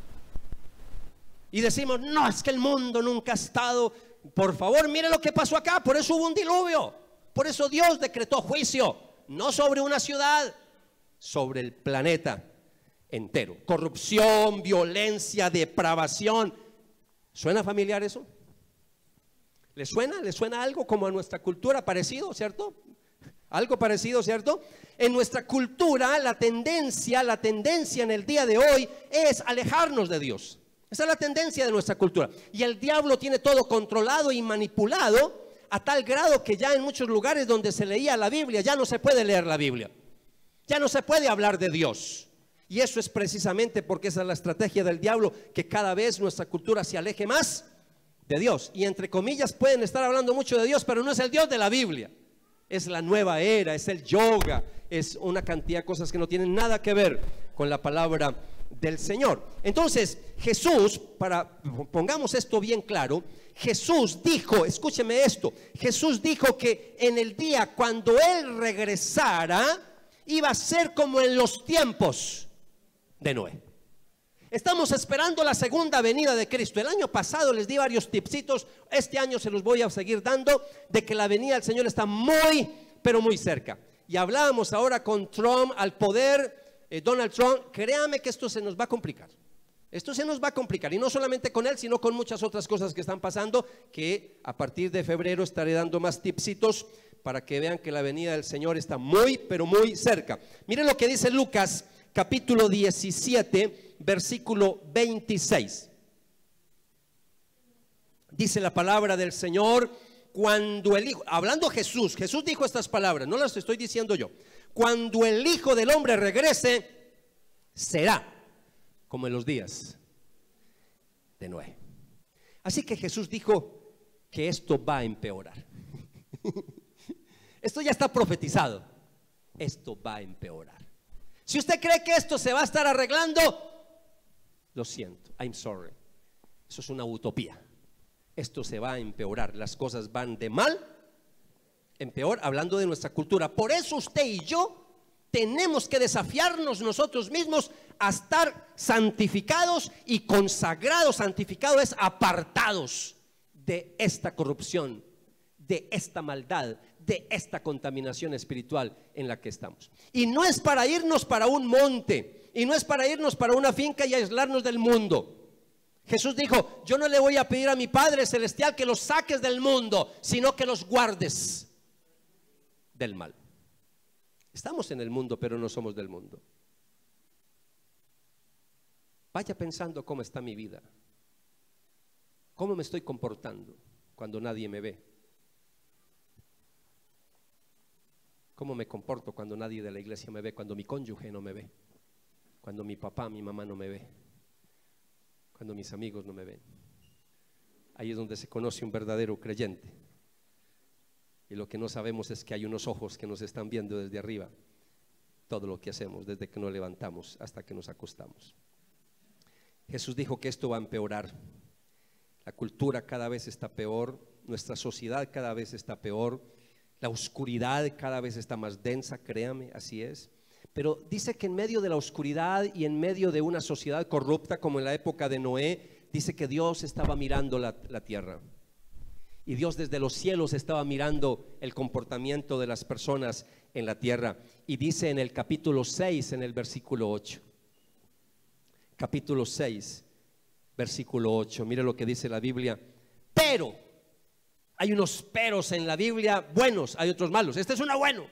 Y decimos: no, es que el mundo nunca ha estado. Por favor, mire lo que pasó acá. Por eso hubo un diluvio. Por eso Dios decretó juicio, no sobre una ciudad, sobre el planeta entero. Corrupción, violencia, depravación. ¿Suena familiar eso? ¿Le suena? ¿Le suena algo como a nuestra cultura parecido, cierto? Algo parecido, ¿cierto? En nuestra cultura la tendencia en el día de hoy es alejarnos de Dios. Esa es la tendencia de nuestra cultura. Y el diablo tiene todo controlado y manipulado, a tal grado que ya en muchos lugares donde se leía la Biblia ya no se puede leer la Biblia. Ya no se puede hablar de Dios. Y eso es precisamente porque esa es la estrategia del diablo, que cada vez nuestra cultura se aleje más de Dios. Y entre comillas pueden estar hablando mucho de Dios, pero no es el Dios de la Biblia. Es la nueva era, es el yoga, es una cantidad de cosas que no tienen nada que ver con la palabra del Señor. Entonces Jesús, pongamos esto bien claro, Jesús dijo, escúcheme esto, Jesús dijo que en el día cuando Él regresara iba a ser como en los tiempos de Noé. Estamos esperando la segunda venida de Cristo. El año pasado les di varios tipsitos. Este año se los voy a seguir dando, de que la venida del Señor está muy, pero muy cerca. Y hablábamos ahora con Trump al poder, Donald Trump. Créame que esto se nos va a complicar. Esto se nos va a complicar. Y no solamente con él, sino con muchas otras cosas que están pasando, que a partir de febrero estaré dando más tipsitos. para que vean que la venida del Señor está muy, pero muy cerca. Miren lo que dice Lucas, capítulo 17, versículo 26. Dice la palabra del Señor: cuando el Hijo, hablando Jesús dijo estas palabras, no las estoy diciendo yo. Cuando el Hijo del Hombre regrese, será como en los días de Noé. Así que Jesús dijo que esto va a empeorar. Esto ya está profetizado. Esto va a empeorar. Si usted cree que esto se va a estar arreglando, lo siento, I'm sorry. Eso es una utopía. Esto se va a empeorar. Las cosas van de mal en peor, hablando de nuestra cultura. Por eso usted y yo tenemos que desafiarnos nosotros mismos a estar santificados y consagrados. Santificados es apartados de esta corrupción, de esta maldad, de esta contaminación espiritual en la que estamos. Y no es para irnos para un monte, y no es para irnos para una finca y aislarnos del mundo. Jesús dijo: yo no le voy a pedir a mi Padre Celestial que los saques del mundo, sino que los guardes del mal. Estamos en el mundo, pero no somos del mundo. Vaya pensando cómo está mi vida, cómo me estoy comportando cuando nadie me ve, cómo me comporto cuando nadie de la iglesia me ve, cuando mi cónyuge no me ve, cuando mi papá, mi mamá no me ve, cuando mis amigos no me ven. Ahí es donde se conoce un verdadero creyente. Y lo que no sabemos es que hay unos ojos que nos están viendo desde arriba todo lo que hacemos, desde que nos levantamos hasta que nos acostamos. Jesús dijo que esto va a empeorar. La cultura cada vez está peor, nuestra sociedad cada vez está peor, la oscuridad cada vez está más densa, créame, así es. Pero dice que en medio de la oscuridad y en medio de una sociedad corrupta como en la época de Noé, dice que Dios estaba mirando la tierra. Y Dios desde los cielos estaba mirando el comportamiento de las personas en la tierra. Y dice en el capítulo 6, en el versículo 8. Capítulo 6, versículo 8. Mire lo que dice la Biblia. Pero, hay unos peros en la Biblia buenos, hay otros malos. Este es uno bueno.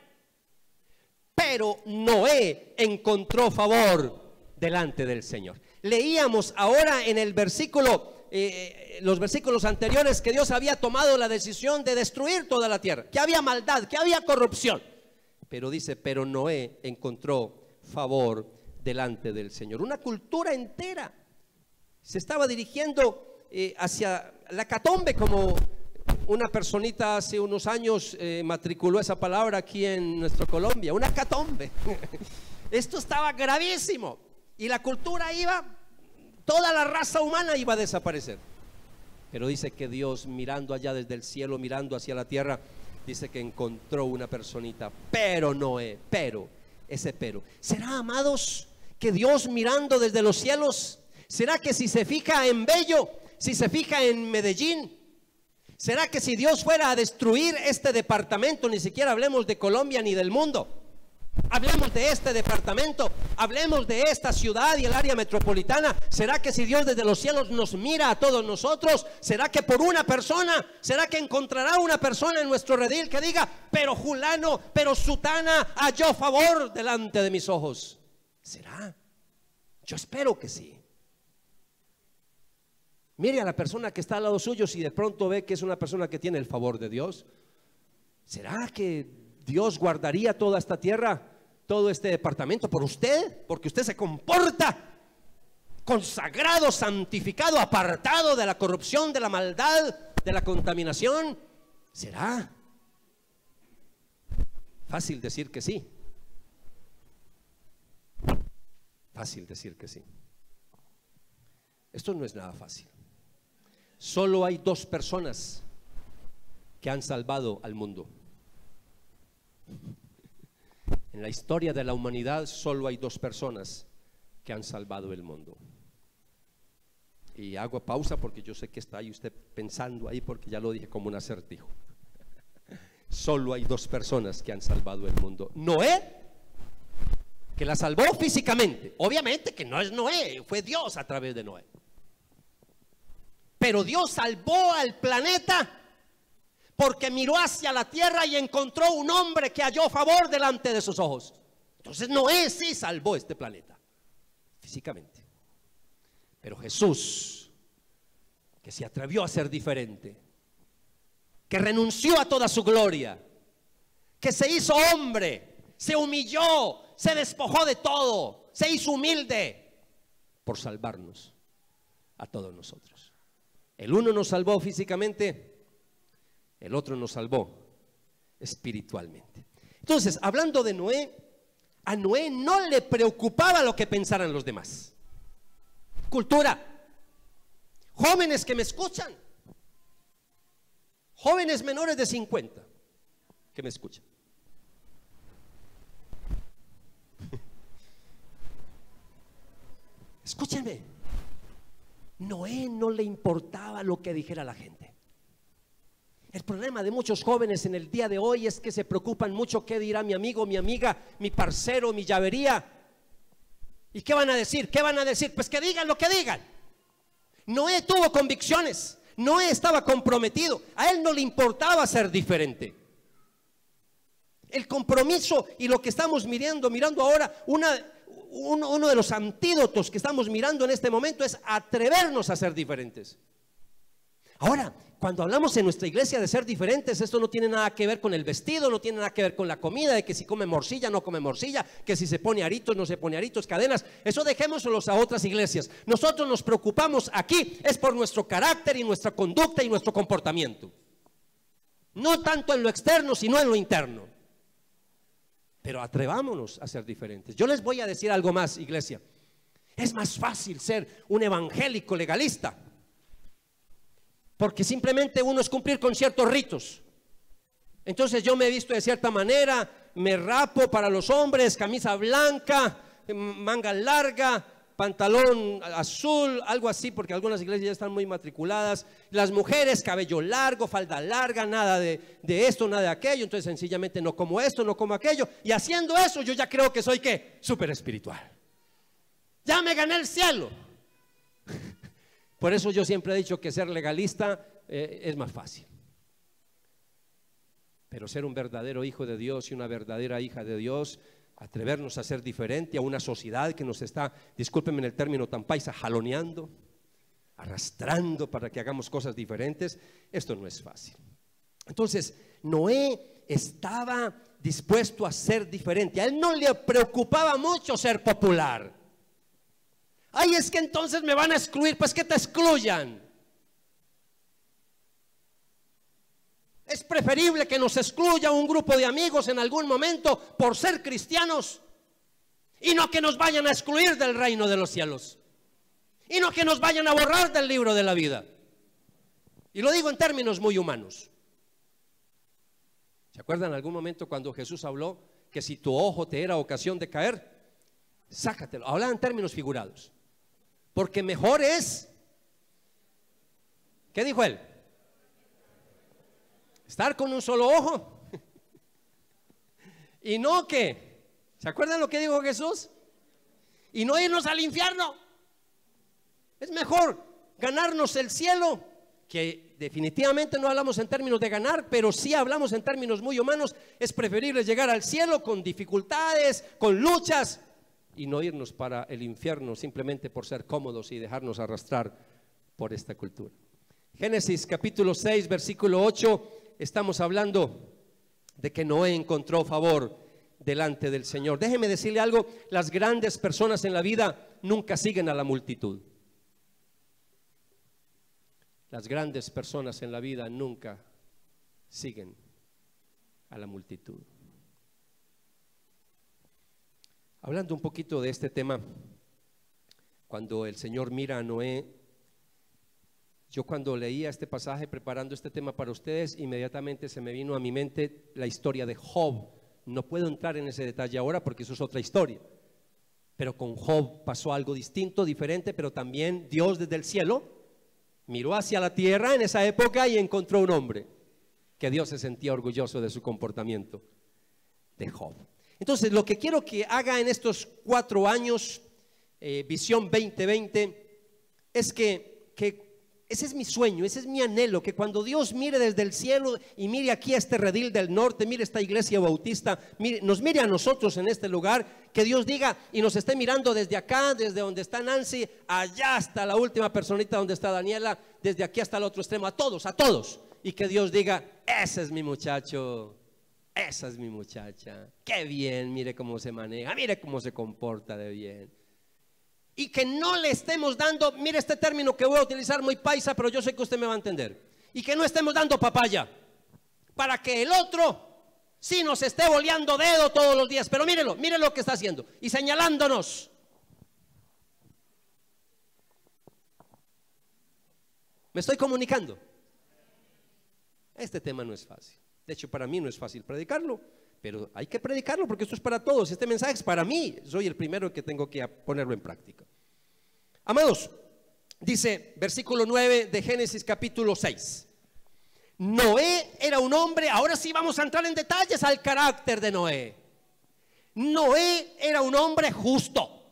Pero Noé encontró favor delante del Señor. Leíamos ahora en el versículo, los versículos anteriores, que Dios había tomado la decisión de destruir toda la tierra, que había maldad, que había corrupción. Pero dice, pero Noé encontró favor delante del Señor. Una cultura entera se estaba dirigiendo hacia la hecatombe, como una personita hace unos años matriculó esa palabra aquí en nuestra Colombia, una hecatombe. Esto estaba gravísimo y la cultura iba, toda la raza humana iba a desaparecer. Pero dice que Dios, mirando allá desde el cielo, mirando hacia la tierra, dice que encontró una personita, pero Noé, pero, ese pero. ¿Será, amados, que Dios mirando desde los cielos, será que si se fija en Bello, si se fija en Medellín, será que si Dios fuera a destruir este departamento, ni siquiera hablemos de Colombia ni del mundo, hablemos de este departamento, hablemos de esta ciudad y el área metropolitana, será que si Dios desde los cielos nos mira a todos nosotros, será que por una persona, será que encontrará una persona en nuestro redil que diga, pero fulano, pero sutana halló favor delante de mis ojos? ¿Será? Yo espero que sí. Mire a la persona que está al lado suyo, si de pronto ve que es una persona que tiene el favor de Dios. ¿Será que Dios guardaría toda esta tierra, todo este departamento por usted? Porque usted se comporta consagrado, santificado, apartado de la corrupción, de la maldad, de la contaminación. ¿Será? Fácil decir que sí. Fácil decir que sí. Esto no es nada fácil. Solo hay dos personas que han salvado al mundo. En la historia de la humanidad solo hay dos personas que han salvado el mundo. Y hago pausa porque yo sé que está ahí usted pensando ahí, porque ya lo dije como un acertijo. Solo hay dos personas que han salvado el mundo. Noé, que la salvó físicamente. Obviamente que no es Noé, fue Dios a través de Noé. Pero Dios salvó al planeta porque miró hacia la tierra y encontró un hombre que halló favor delante de sus ojos. Entonces Noé sí salvó este planeta físicamente, pero Jesús, que se atrevió a ser diferente, que renunció a toda su gloria, que se hizo hombre, se humilló, se despojó de todo, se hizo humilde por salvarnos a todos nosotros. El uno nos salvó físicamente, el otro nos salvó espiritualmente. Entonces, hablando de Noé, a Noé no le preocupaba lo que pensaran los demás. Cultura. Jóvenes que me escuchan, jóvenes menores de 50 que me escuchan. Escúchenme. Noé no le importaba lo que dijera la gente. El problema de muchos jóvenes en el día de hoy es que se preocupan mucho qué dirá mi amigo, mi amiga, mi parcero, mi llavería. ¿Y qué van a decir? ¿Qué van a decir? Pues que digan lo que digan. Noé tuvo convicciones, Noé estaba comprometido, a él no le importaba ser diferente. El compromiso y lo que estamos mirando ahora, uno de los antídotos que estamos mirando en este momento es atrevernos a ser diferentes. Ahora, cuando hablamos en nuestra iglesia de ser diferentes, esto no tiene nada que ver con el vestido, no tiene nada que ver con la comida, de que si come morcilla, no come morcilla, que si se pone aritos, no se pone aritos, cadenas. Eso dejémoselos a otras iglesias. Nosotros nos preocupamos aquí es por nuestro carácter y nuestra conducta y nuestro comportamiento. No tanto en lo externo, sino en lo interno. Pero atrevámonos a ser diferentes. Yo les voy a decir algo más, iglesia. Es más fácil ser un evangélico legalista, porque simplemente uno es cumplir con ciertos ritos. Entonces yo me he visto de cierta manera, me rapo para los hombres, camisa blanca, manga larga, pantalón azul, algo así, porque algunas iglesias ya están muy matriculadas. Las mujeres, cabello largo, falda larga, nada de esto, nada de aquello. Entonces sencillamente no como esto, no como aquello. Y haciendo eso yo ya creo que soy ¿qué? Súper espiritual. Ya me gané el cielo. Por eso yo siempre he dicho que ser legalista es más fácil. Pero ser un verdadero hijo de Dios y una verdadera hija de Dios, atrevernos a ser diferente a una sociedad que nos está, discúlpenme en el término tan paisa, jaloneando, arrastrando para que hagamos cosas diferentes, esto no es fácil. Entonces, Noé estaba dispuesto a ser diferente. A él no le preocupaba mucho ser popular. Ay, es que entonces me van a excluir. Pues que te excluyan. Es preferible que nos excluya un grupo de amigos en algún momento por ser cristianos, y no que nos vayan a excluir del reino de los cielos, y no que nos vayan a borrar del libro de la vida. Y lo digo en términos muy humanos. ¿Se acuerdan en algún momento cuando Jesús habló que si tu ojo te era ocasión de caer, sácatelo? Hablaba en términos figurados. Porque mejor es, ¿qué dijo él? Estar con un solo ojo. Y no que, ¿se acuerdan lo que dijo Jesús? Y no irnos al infierno. Es mejor ganarnos el cielo, que definitivamente no hablamos en términos de ganar, pero sí hablamos en términos muy humanos. Es preferible llegar al cielo con dificultades, con luchas, y no irnos para el infierno simplemente por ser cómodos y dejarnos arrastrar por esta cultura. Génesis capítulo 6 versículo 8, estamos hablando de que Noé encontró favor delante del Señor. Déjeme decirle algo, las grandes personas en la vida nunca siguen a la multitud. Las grandes personas en la vida nunca siguen a la multitud. Hablando un poquito de este tema, cuando el Señor mira a Noé, yo cuando leía este pasaje preparando este tema para ustedes, inmediatamente se me vino a mi mente la historia de Job. No puedo entrar en ese detalle ahora porque eso es otra historia, pero con Job pasó algo distinto, diferente, pero también Dios desde el cielo miró hacia la tierra en esa época y encontró un hombre que Dios se sentía orgulloso de su comportamiento, de Job. Entonces, lo que quiero que haga en estos 4 años, Visión 2020, es que Ese es mi sueño, ese es mi anhelo, que cuando Dios mire desde el cielo y mire aquí a este redil del norte, mire esta iglesia bautista, nos mire a nosotros en este lugar, que Dios diga y nos esté mirando desde acá, desde donde está Nancy, allá hasta la última personita donde está Daniela, desde aquí hasta el otro extremo, a todos, y que Dios diga, ese es mi muchacho, esa es mi muchacha, qué bien, mire cómo se maneja, mire cómo se comporta de bien. Y que no le estemos dando, mire este término que voy a utilizar muy paisa, pero yo sé que usted me va a entender. Y que no estemos dando papaya para que el otro sí nos esté boleando dedo todos los días. Pero mírelo, mire lo que está haciendo y señalándonos. ¿Me estoy comunicando? Este tema no es fácil. De hecho, para mí no es fácil predicarlo, pero hay que predicarlo porque esto es para todos. Este mensaje es para mí. Soy el primero que tengo que ponerlo en práctica. Amados, dice versículo 9 de Génesis capítulo 6. Noé era un hombre, ahora sí vamos a entrar en detalles al carácter de Noé. Noé era un hombre justo.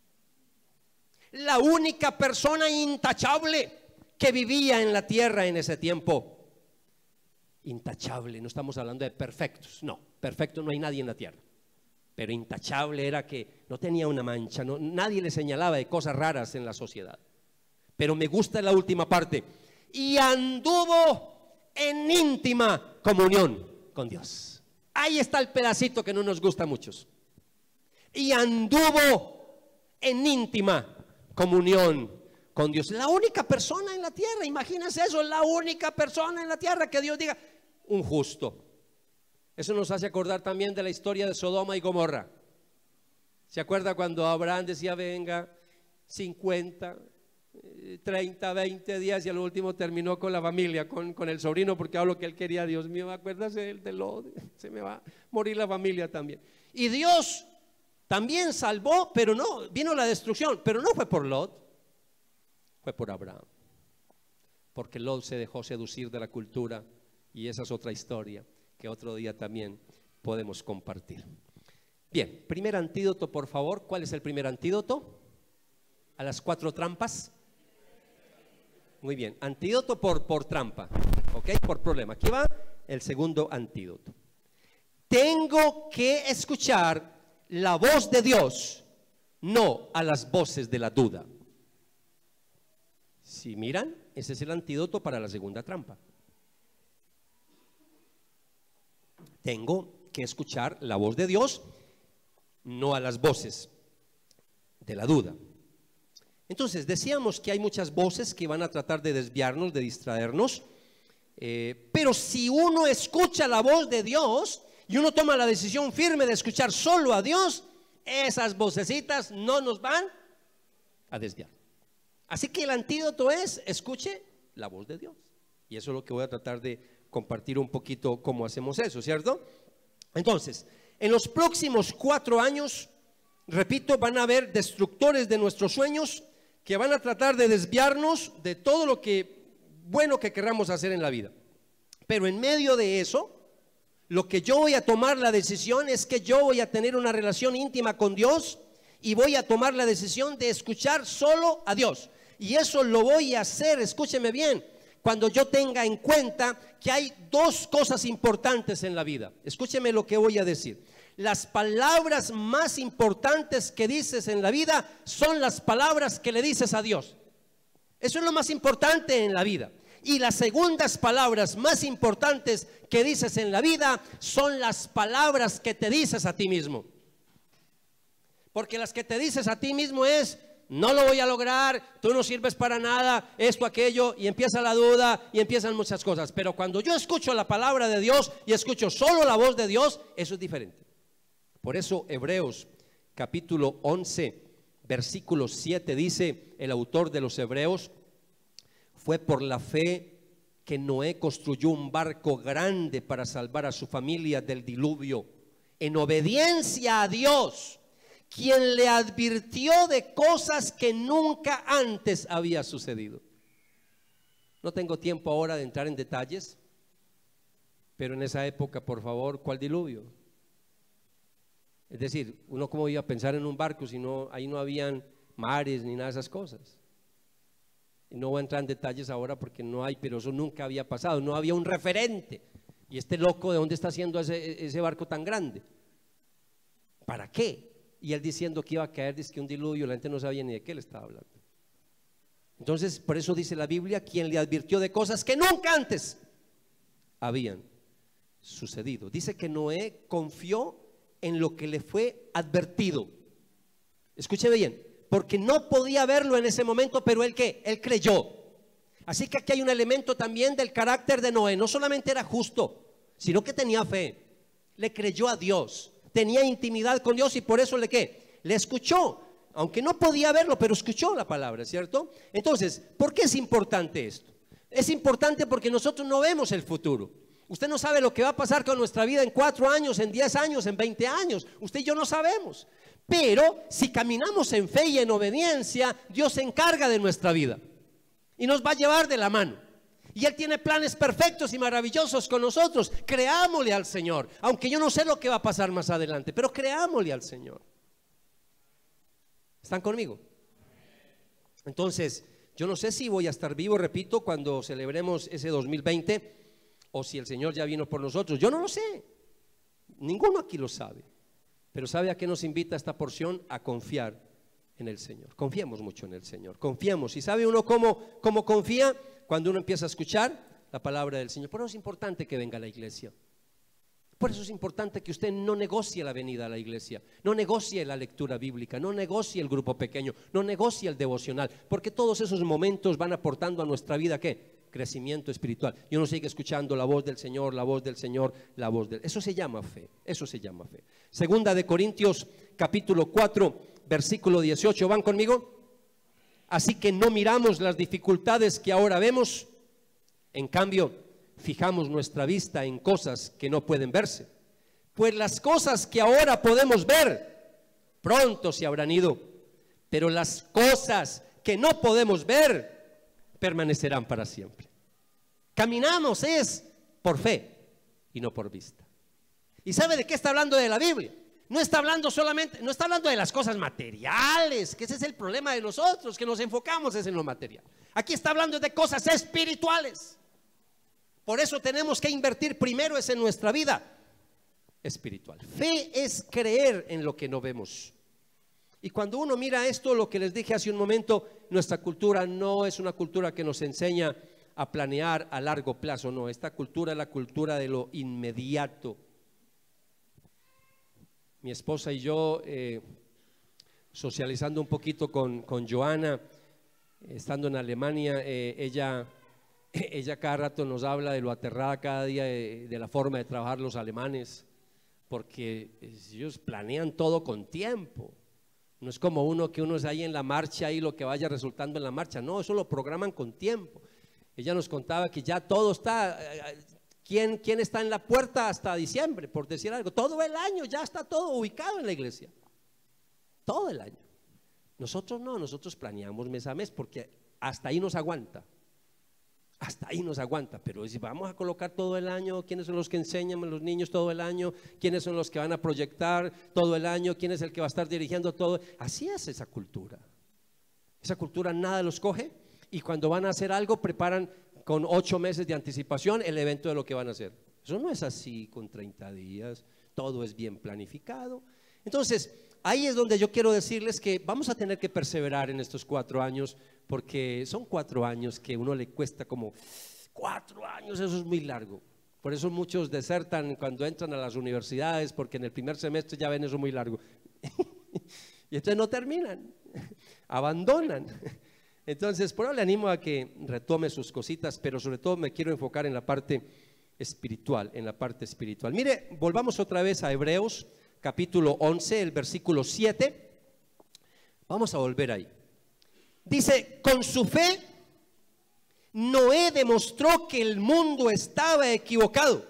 La única persona intachable que vivía en la tierra en ese tiempo. Intachable, no estamos hablando de perfectos, no, perfecto no hay nadie en la tierra, pero intachable era que no tenía una mancha, nadie le señalaba de cosas raras en la sociedad. Pero me gusta la última parte, y anduvo en íntima comunión con Dios. Ahí está el pedacito que no nos gusta a muchos. Y anduvo en íntima comunión con Dios. La única persona en la tierra, imagínense eso, la única persona en la tierra que Dios diga, un justo. Eso nos hace acordar también de la historia de Sodoma y Gomorra. ¿Se acuerda cuando Abraham decía, venga, 50, 30, 20 días, y al último terminó con la familia, con el sobrino, porque hablo que él quería? Dios mío, acuérdase de Lot, se me va a morir la familia también. Y Dios también salvó, pero no, vino la destrucción, pero no fue por Lot, fue por Abraham, porque Lot se dejó seducir de la cultura, y esa es otra historia que otro día también podemos compartir. Bien, primer antídoto, por favor. ¿Cuál es el primer antídoto? A las 4 trampas. Muy bien, antídoto por trampa, ok, por problema. Aquí va el segundo antídoto. Tengo que escuchar la voz de Dios, no a las voces de la duda. Si miran, ese es el antídoto para la segunda trampa. Tengo que escuchar la voz de Dios, no a las voces de la duda. Entonces, decíamos que hay muchas voces que van a tratar de desviarnos, de distraernos, pero si uno escucha la voz de Dios y uno toma la decisión firme de escuchar solo a Dios, esas vocecitas no nos van a desviar. Así que el antídoto es, escuche la voz de Dios. Y eso es lo que voy a tratar de compartir un poquito cómo hacemos eso, ¿cierto? Entonces, en los próximos 4 años, repito, van a haber destructores de nuestros sueños que van a tratar de desviarnos de todo lo que bueno que querramos hacer en la vida. Pero en medio de eso, lo que yo voy a tomar la decisión es que yo voy a tener una relación íntima con Dios y voy a tomar la decisión de escuchar solo a Dios. Y eso lo voy a hacer, escúcheme bien, cuando yo tenga en cuenta que hay 2 cosas importantes en la vida. Escúcheme lo que voy a decir. Las palabras más importantes que dices en la vida son las palabras que le dices a Dios. Eso es lo más importante en la vida. Y las segundas palabras más importantes que dices en la vida son las palabras que te dices a ti mismo. Porque las que te dices a ti mismo es: no lo voy a lograr, tú no sirves para nada, esto, aquello, y empieza la duda y empiezan muchas cosas. Pero cuando yo escucho la palabra de Dios y escucho solo la voz de Dios, eso es diferente. Por eso Hebreos capítulo 11 versículo 7 dice el autor de los Hebreos: fue por la fe que Noé construyó un barco grande para salvar a su familia del diluvio, en obediencia a Dios, quien le advirtió de cosas que nunca antes había sucedido. No tengo tiempo ahora de entrar en detalles, pero en esa época, por favor, ¿cuál diluvio? Es decir, uno cómo iba a pensar en un barco si no, ahí no habían mares ni nada de esas cosas. No voy a entrar en detalles ahora porque no hay, pero eso nunca había pasado, no había un referente. Y este loco, ¿de dónde está haciendo ese barco tan grande? ¿Para qué? Y él diciendo que iba a caer, dice que un diluvio, la gente no sabía ni de qué le estaba hablando. Entonces, por eso dice la Biblia, quien le advirtió de cosas que nunca antes habían sucedido. Dice que Noé confió en lo que le fue advertido. Escúcheme bien, porque no podía verlo en ese momento, pero él ¿qué? Él creyó. Así que aquí hay un elemento también del carácter de Noé. No solamente era justo, sino que tenía fe. Le creyó a Dios, tenía intimidad con Dios y por eso ¿qué? Le escuchó. Aunque no podía verlo, pero escuchó la palabra, ¿cierto? Entonces, ¿por qué es importante esto? Es importante porque nosotros no vemos el futuro. Usted no sabe lo que va a pasar con nuestra vida en 4 años, en 10 años, en 20 años. Usted y yo no sabemos. Pero si caminamos en fe y en obediencia, Dios se encarga de nuestra vida y nos va a llevar de la mano. Y Él tiene planes perfectos y maravillosos con nosotros. Creámosle al Señor, aunque yo no sé lo que va a pasar más adelante, pero creámosle al Señor. ¿Están conmigo? Entonces, yo no sé si voy a estar vivo, repito, cuando celebremos ese 2020 o si el Señor ya vino por nosotros. Yo no lo sé. Ninguno aquí lo sabe. Pero ¿sabe a qué nos invita esta porción? A confiar en el Señor. Confiemos mucho en el Señor. Confiemos. ¿Y sabe uno cómo confía? Cuando uno empieza a escuchar la palabra del Señor. Por eso es importante que venga a la iglesia. Por eso es importante que usted no negocie la venida a la iglesia, no negocie la lectura bíblica, no negocie el grupo pequeño, no negocie el devocional, porque todos esos momentos van aportando a nuestra vida ¿qué? Crecimiento espiritual. Y uno sigue escuchando la voz del Señor, la voz del Señor, la voz del... Eso se llama fe, eso se llama fe. Segunda de Corintios capítulo 4 versículo 18, ¿van conmigo? Así que no miramos las dificultades que ahora vemos, en cambio fijamos nuestra vista en cosas que no pueden verse, pues las cosas que ahora podemos ver pronto se habrán ido, pero las cosas que no podemos ver permanecerán para siempre. Caminamos es por fe y no por vista. ¿Y sabe de qué está hablando de la Biblia? No está hablando solamente, no está hablando de las cosas materiales, que ese es el problema de nosotros, que nos enfocamos es en lo material. Aquí está hablando de cosas espirituales. Por eso tenemos que invertir primero es en nuestra vida espiritual. Fe es creer en lo que no vemos. Y cuando uno mira esto, lo que les dije hace un momento, nuestra cultura no es una cultura que nos enseña a planear a largo plazo, no, esta cultura es la cultura de lo inmediato. Mi esposa y yo, socializando un poquito con Joana, estando en Alemania, ella cada rato nos habla de lo aterrada cada día de la forma de trabajar los alemanes, porque ellos planean todo con tiempo. No es como uno que uno es ahí en la marcha y lo que vaya resultando en la marcha, no, eso lo programan con tiempo. Ella nos contaba que ya todo está, ¿quién está en la puerta hasta diciembre, por decir algo? Todo el año ya está todo ubicado en la iglesia, todo el año. Nosotros no, nosotros planeamos mes a mes porque hasta ahí nos aguanta. Hasta ahí nos aguanta, pero si vamos a colocar todo el año, ¿quiénes son los que enseñan a los niños todo el año? ¿Quiénes son los que van a proyectar todo el año? ¿Quién es el que va a estar dirigiendo todo? Así es esa cultura. Esa cultura nada los coge y cuando van a hacer algo preparan con 8 meses de anticipación el evento de lo que van a hacer. Eso no es así con 30 días, todo es bien planificado. Entonces, ahí es donde yo quiero decirles que vamos a tener que perseverar en estos 4 años, porque son 4 años que uno le cuesta como 4 años, eso es muy largo. Por eso muchos desertan cuando entran a las universidades, porque en el primer semestre ya ven eso muy largo. Y entonces no terminan, abandonan. Entonces, por ahora le animo a que retome sus cositas, pero sobre todo me quiero enfocar en la parte espiritual, Mire, volvamos otra vez a Hebreos, capítulo 11, el versículo 7. Vamos a volver ahí. Dice, con su fe, Noé demostró que el mundo estaba equivocado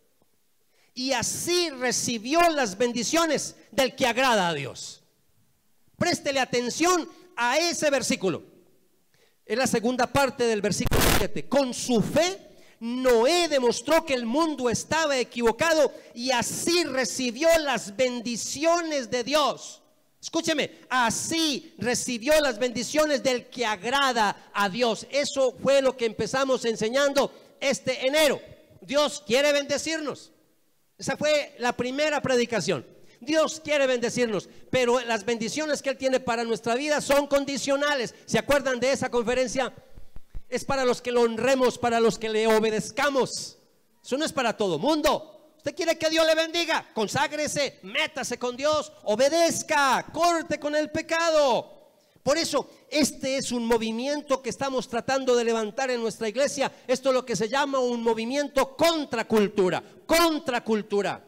y así recibió las bendiciones del que agrada a Dios. Préstele atención a ese versículo. Es la segunda parte del versículo 7. Con su fe, Noé demostró que el mundo estaba equivocado y así recibió las bendiciones de Dios. Escúcheme, así recibió las bendiciones del que agrada a Dios. Eso fue lo que empezamos enseñando este enero. Dios quiere bendecirnos. Esa fue la primera predicación. Dios quiere bendecirnos, pero las bendiciones que Él tiene para nuestra vida son condicionales. ¿Se acuerdan de esa conferencia? Es para los que lo honremos, para los que le obedezcamos. Eso no es para todo mundo. Usted quiere que Dios le bendiga, conságrese, métase con Dios, obedezca, corte con el pecado. Por eso, este es un movimiento que estamos tratando de levantar en nuestra iglesia. Esto es lo que se llama un movimiento contracultura. Contracultura.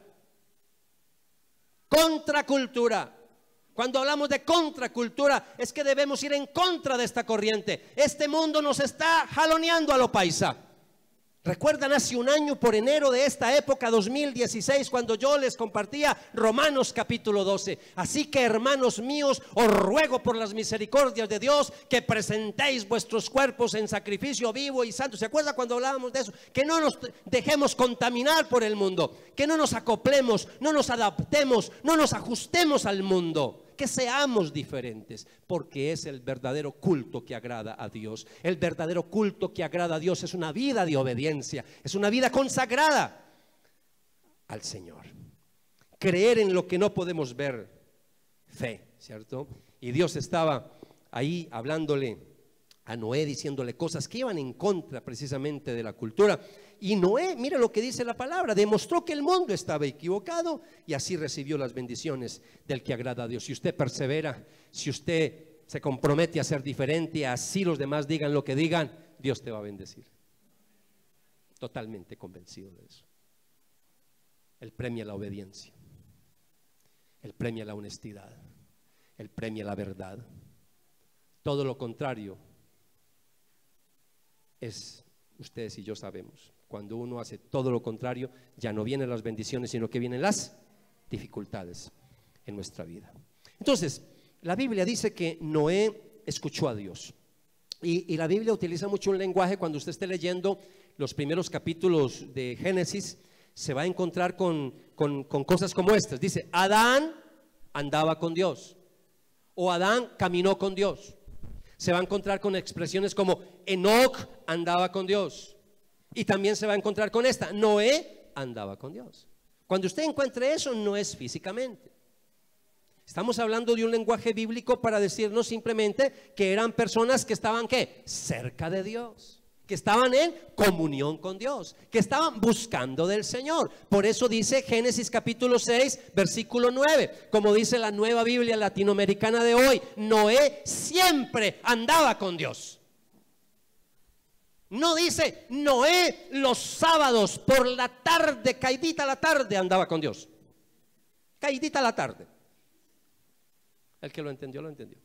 Contracultura. Cuando hablamos de contracultura, es que debemos ir en contra de esta corriente. Este mundo nos está jaloneando a lo paisa. ¿Recuerdan hace un año, por enero de esta época 2016, cuando yo les compartía Romanos capítulo 12? Así que, hermanos míos, os ruego por las misericordias de Dios que presentéis vuestros cuerpos en sacrificio vivo y santo. ¿Se acuerda cuando hablábamos de eso? Que no nos dejemos contaminar por el mundo, que no nos acoplemos, no nos adaptemos, no nos ajustemos al mundo. Que seamos diferentes, porque es el verdadero culto que agrada a Dios. El verdadero culto que agrada a Dios es una vida de obediencia, es una vida consagrada al Señor. Creer en lo que no podemos ver, fe, ¿cierto? Y Dios estaba ahí hablándole a Noé, diciéndole cosas que iban en contra precisamente de la cultura. Y Noé, mira lo que dice la palabra, demostró que el mundo estaba equivocado y así recibió las bendiciones del que agrada a Dios. Si usted persevera, si usted se compromete a ser diferente, así los demás digan lo que digan, Dios te va a bendecir. Totalmente convencido de eso. Él premia la obediencia, Él premia la honestidad, Él premia la verdad. Todo lo contrario es, ustedes y yo sabemos, cuando uno hace todo lo contrario, ya no vienen las bendiciones, sino que vienen las dificultades en nuestra vida. Entonces, la Biblia dice que Noé escuchó a Dios. Y la Biblia utiliza mucho un lenguaje. Cuando usted esté leyendo los primeros capítulos de Génesis, se va a encontrar con cosas como estas. Dice, Adán andaba con Dios, o Adán caminó con Dios. Se va a encontrar con expresiones como Enoc andaba con Dios. Y también se va a encontrar con esta, Noé andaba con Dios. Cuando usted encuentre eso, no es físicamente. Estamos hablando de un lenguaje bíblico para decirnos simplemente que eran personas que estaban ¿qué? Cerca de Dios, que estaban en comunión con Dios, que estaban buscando del Señor. Por eso dice Génesis capítulo 6 versículo 9, como dice la Nueva Biblia Latinoamericana de hoy, Noé siempre andaba con Dios. No dice Noé los sábados por la tarde, caidita la tarde, andaba con Dios. Caidita la tarde. El que lo entendió, lo entendió.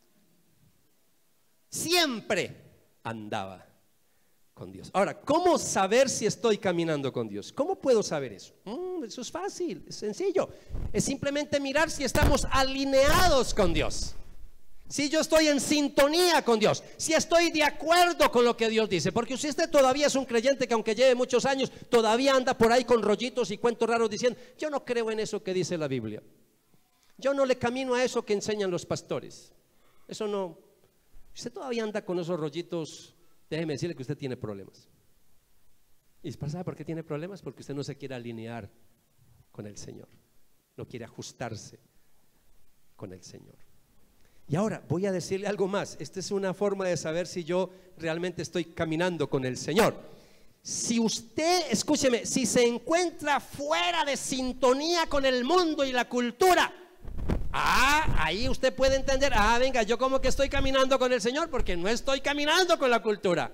Siempre andaba con Dios. Ahora, ¿cómo saber si estoy caminando con Dios? ¿Cómo puedo saber eso? Eso es fácil, es sencillo. Es simplemente mirar si estamos alineados con Dios. Si yo estoy en sintonía con Dios, si estoy de acuerdo con lo que Dios dice. Porque si usted todavía es un creyente que aunque lleve muchos años, todavía anda por ahí con rollitos y cuentos raros diciendo, yo no creo en eso que dice la Biblia, yo no le camino a eso que enseñan los pastores. Eso no. Si usted todavía anda con esos rollitos, déjeme decirle que usted tiene problemas. ¿Y sabe por qué tiene problemas? Porque usted no se quiere alinear con el Señor, no quiere ajustarse con el Señor. Y ahora voy a decirle algo más. Esta es una forma de saber si yo realmente estoy caminando con el Señor. Si usted, escúcheme, si se encuentra fuera de sintonía con el mundo y la cultura, ahí usted puede entender, venga, yo como que estoy caminando con el Señor porque no estoy caminando con la cultura.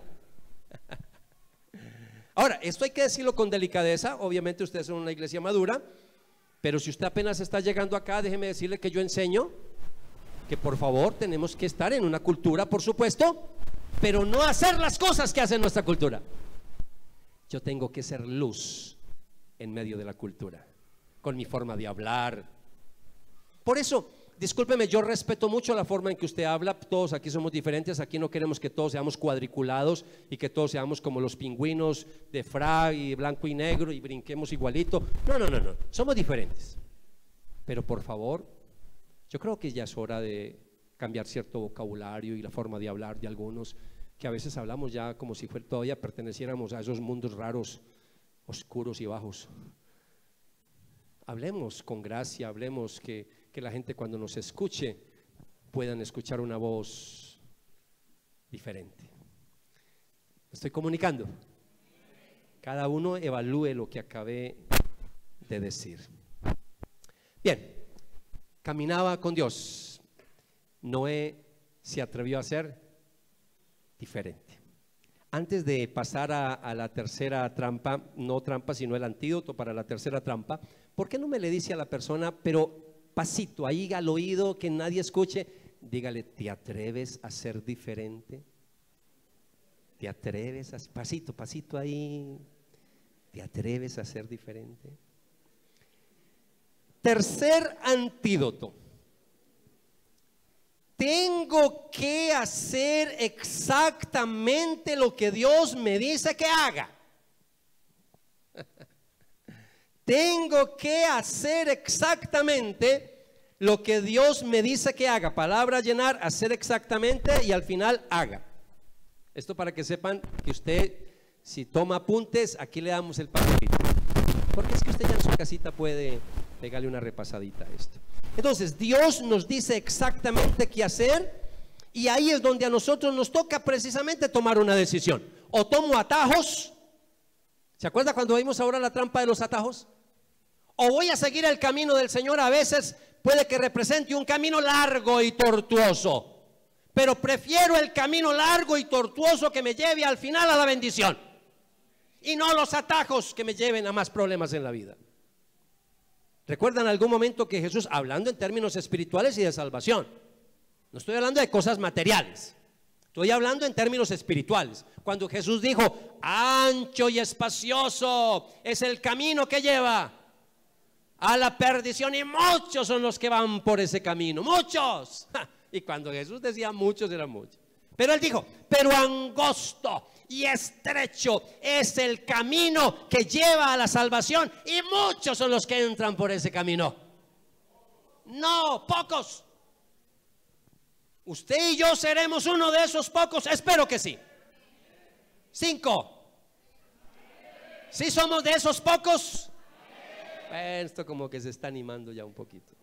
Ahora, esto hay que decirlo con delicadeza. Obviamente ustedes son una iglesia madura, pero si usted apenas está llegando acá, déjeme decirle que yo enseño que por favor tenemos que estar en una cultura, por supuesto, pero no hacer las cosas que hace nuestra cultura. Yo tengo que ser luz en medio de la cultura, con mi forma de hablar. Por eso, discúlpeme, yo respeto mucho la forma en que usted habla. Todos aquí somos diferentes. Aquí no queremos que todos seamos cuadriculados y que todos seamos como los pingüinos de Frag y blanco y negro y brinquemos igualito. No, somos diferentes. Pero por favor, Yo creo que ya es hora de cambiar cierto vocabulario y la forma de hablar de algunos, que a veces hablamos ya como si todavía perteneciéramos a esos mundos raros, oscuros y bajos. Hablemos con gracia, hablemos que la gente cuando nos escuche puedan escuchar una voz diferente. ¿Me estoy comunicando? Cada uno evalúe lo que acabé de decir. Bien, caminaba con Dios. Noé se atrevió a ser diferente. Antes de pasar a la tercera trampa, no trampa sino el antídoto para la tercera trampa, ¿por qué no me le dice a la persona, pero pasito, ahí al oído, que nadie escuche, dígale, ¿te atreves a ser diferente? ¿Te atreves a, pasito, pasito ahí, te atreves a ser diferente? Tercer antídoto. Tengo que hacer exactamente lo que Dios me dice que haga. Tengo que hacer exactamente lo que Dios me dice que haga. Palabra llenar, hacer exactamente y al final haga. Esto para que sepan que usted, si toma apuntes, aquí le damos el papelito. Porque es que usted ya en su casita puede pegarle una repasadita a esto. Entonces Dios nos dice exactamente qué hacer y ahí es donde a nosotros nos toca precisamente tomar una decisión. O tomo atajos, ¿se acuerda cuando vimos ahora la trampa de los atajos? O voy a seguir el camino del Señor, a veces puede que represente un camino largo y tortuoso, pero prefiero el camino largo y tortuoso que me lleve al final a la bendición y no los atajos que me lleven a más problemas en la vida. ¿Recuerdan algún momento que Jesús, hablando en términos espirituales y de salvación, no estoy hablando de cosas materiales, estoy hablando en términos espirituales, cuando Jesús dijo, ancho y espacioso es el camino que lleva a la perdición y muchos son los que van por ese camino, muchos. Y cuando Jesús decía muchos, eran muchos. Pero él dijo, pero angosto y estrecho es el camino que lleva a la salvación y muchos son los que entran por ese camino. No, pocos. Usted y yo seremos uno de esos pocos, espero que sí. 5. ¿Sí somos de esos pocos? Esto como que se está animando ya un poquito.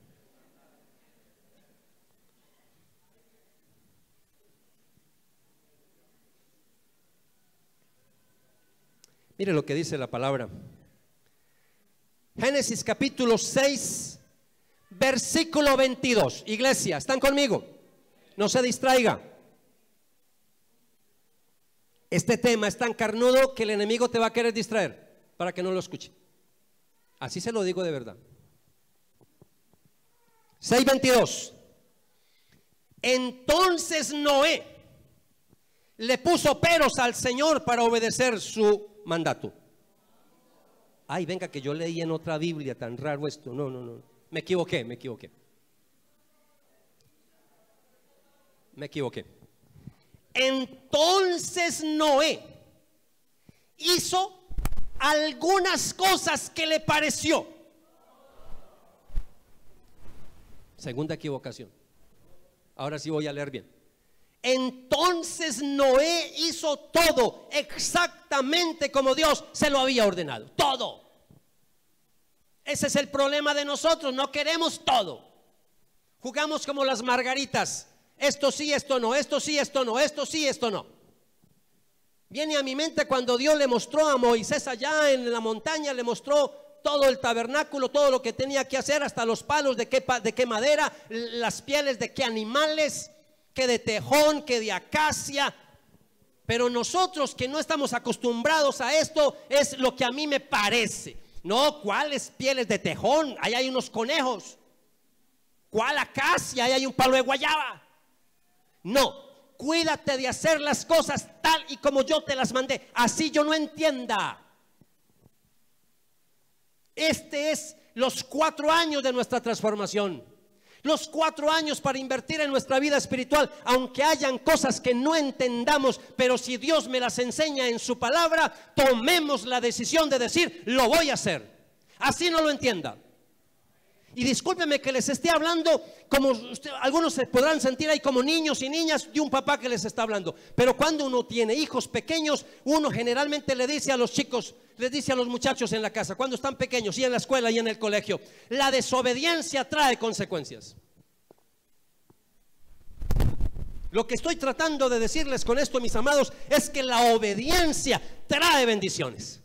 Mire lo que dice la palabra. Génesis capítulo 6, versículo 22. Iglesia, ¿están conmigo? No se distraiga. Este tema es tan carnudo que el enemigo te va a querer distraer para que no lo escuche. Así se lo digo de verdad. 6:22. Entonces Noé le puso peros al Señor para obedecer su mandato. Ay, venga, que yo leí en otra Biblia, tan raro esto. No, me equivoqué. Entonces Noé hizo algunas cosas que le pareció. Segunda equivocación. Ahora sí voy a leer bien. Entonces Noé hizo todo exactamente como Dios se lo había ordenado. Todo. Ese es el problema de nosotros, no queremos todo. Jugamos como las margaritas. Esto sí, esto no, esto sí, esto no, esto sí, esto no. Viene a mi mente cuando Dios le mostró a Moisés allá en la montaña, le mostró todo el tabernáculo, todo lo que tenía que hacer, hasta los palos de qué madera, las pieles de qué animales, que de tejón, que de acacia. Pero nosotros que no estamos acostumbrados a esto, es lo que a mí me parece. No, ¿cuáles pieles de tejón? Ahí hay unos conejos. ¿Cuál acacia? Ahí hay un palo de guayaba. No, cuídate de hacer las cosas tal y como yo te las mandé, así yo no entienda. Este es los 4 años de nuestra transformación. Los 4 años para invertir en nuestra vida espiritual, aunque hayan cosas que no entendamos, pero si Dios me las enseña en su palabra, tomemos la decisión de decir, lo voy a hacer, así no lo entienda. Y discúlpenme que les esté hablando como algunos se podrán sentir ahí como niños y niñas de un papá que les está hablando. Pero cuando uno tiene hijos pequeños, uno generalmente le dice a los chicos, les dice a los muchachos en la casa, cuando están pequeños y en la escuela y en el colegio, la desobediencia trae consecuencias. Lo que estoy tratando de decirles con esto, mis amados, es que la obediencia trae bendiciones.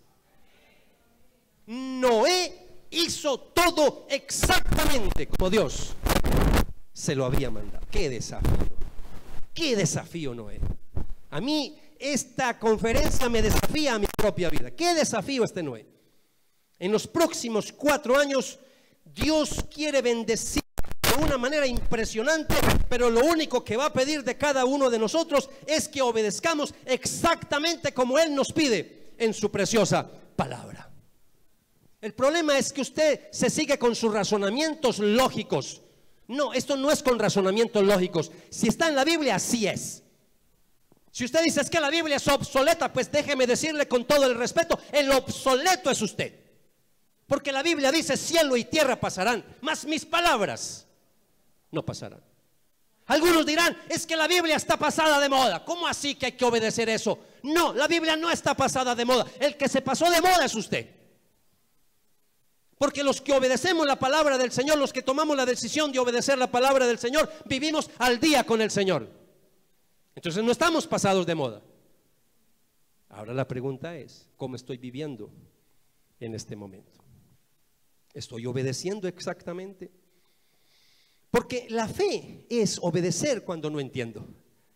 Noé hizo todo exactamente como Dios se lo había mandado. Qué desafío, Noé. A mí esta conferencia me desafía a mi propia vida. Qué desafío este Noé. En los próximos 4 años Dios quiere bendecir de una manera impresionante, pero lo único que va a pedir de cada uno de nosotros es que obedezcamos exactamente como Él nos pide en su preciosa palabra. El problema es que usted se sigue con sus razonamientos lógicos. No, esto no es con razonamientos lógicos. Si está en la Biblia, así es. Si usted dice es que la Biblia es obsoleta, pues déjeme decirle con todo el respeto, el obsoleto es usted. Porque la Biblia dice cielo y tierra pasarán, mas mis palabras no pasarán. Algunos dirán, es que la Biblia está pasada de moda. ¿Cómo así que hay que obedecer eso? No, la Biblia no está pasada de moda. El que se pasó de moda es usted. Porque los que obedecemos la palabra del Señor, los que tomamos la decisión de obedecer la palabra del Señor, vivimos al día con el Señor. Entonces no estamos pasados de moda. Ahora la pregunta es, ¿cómo estoy viviendo en este momento? ¿Estoy obedeciendo exactamente? Porque la fe es obedecer cuando no entiendo.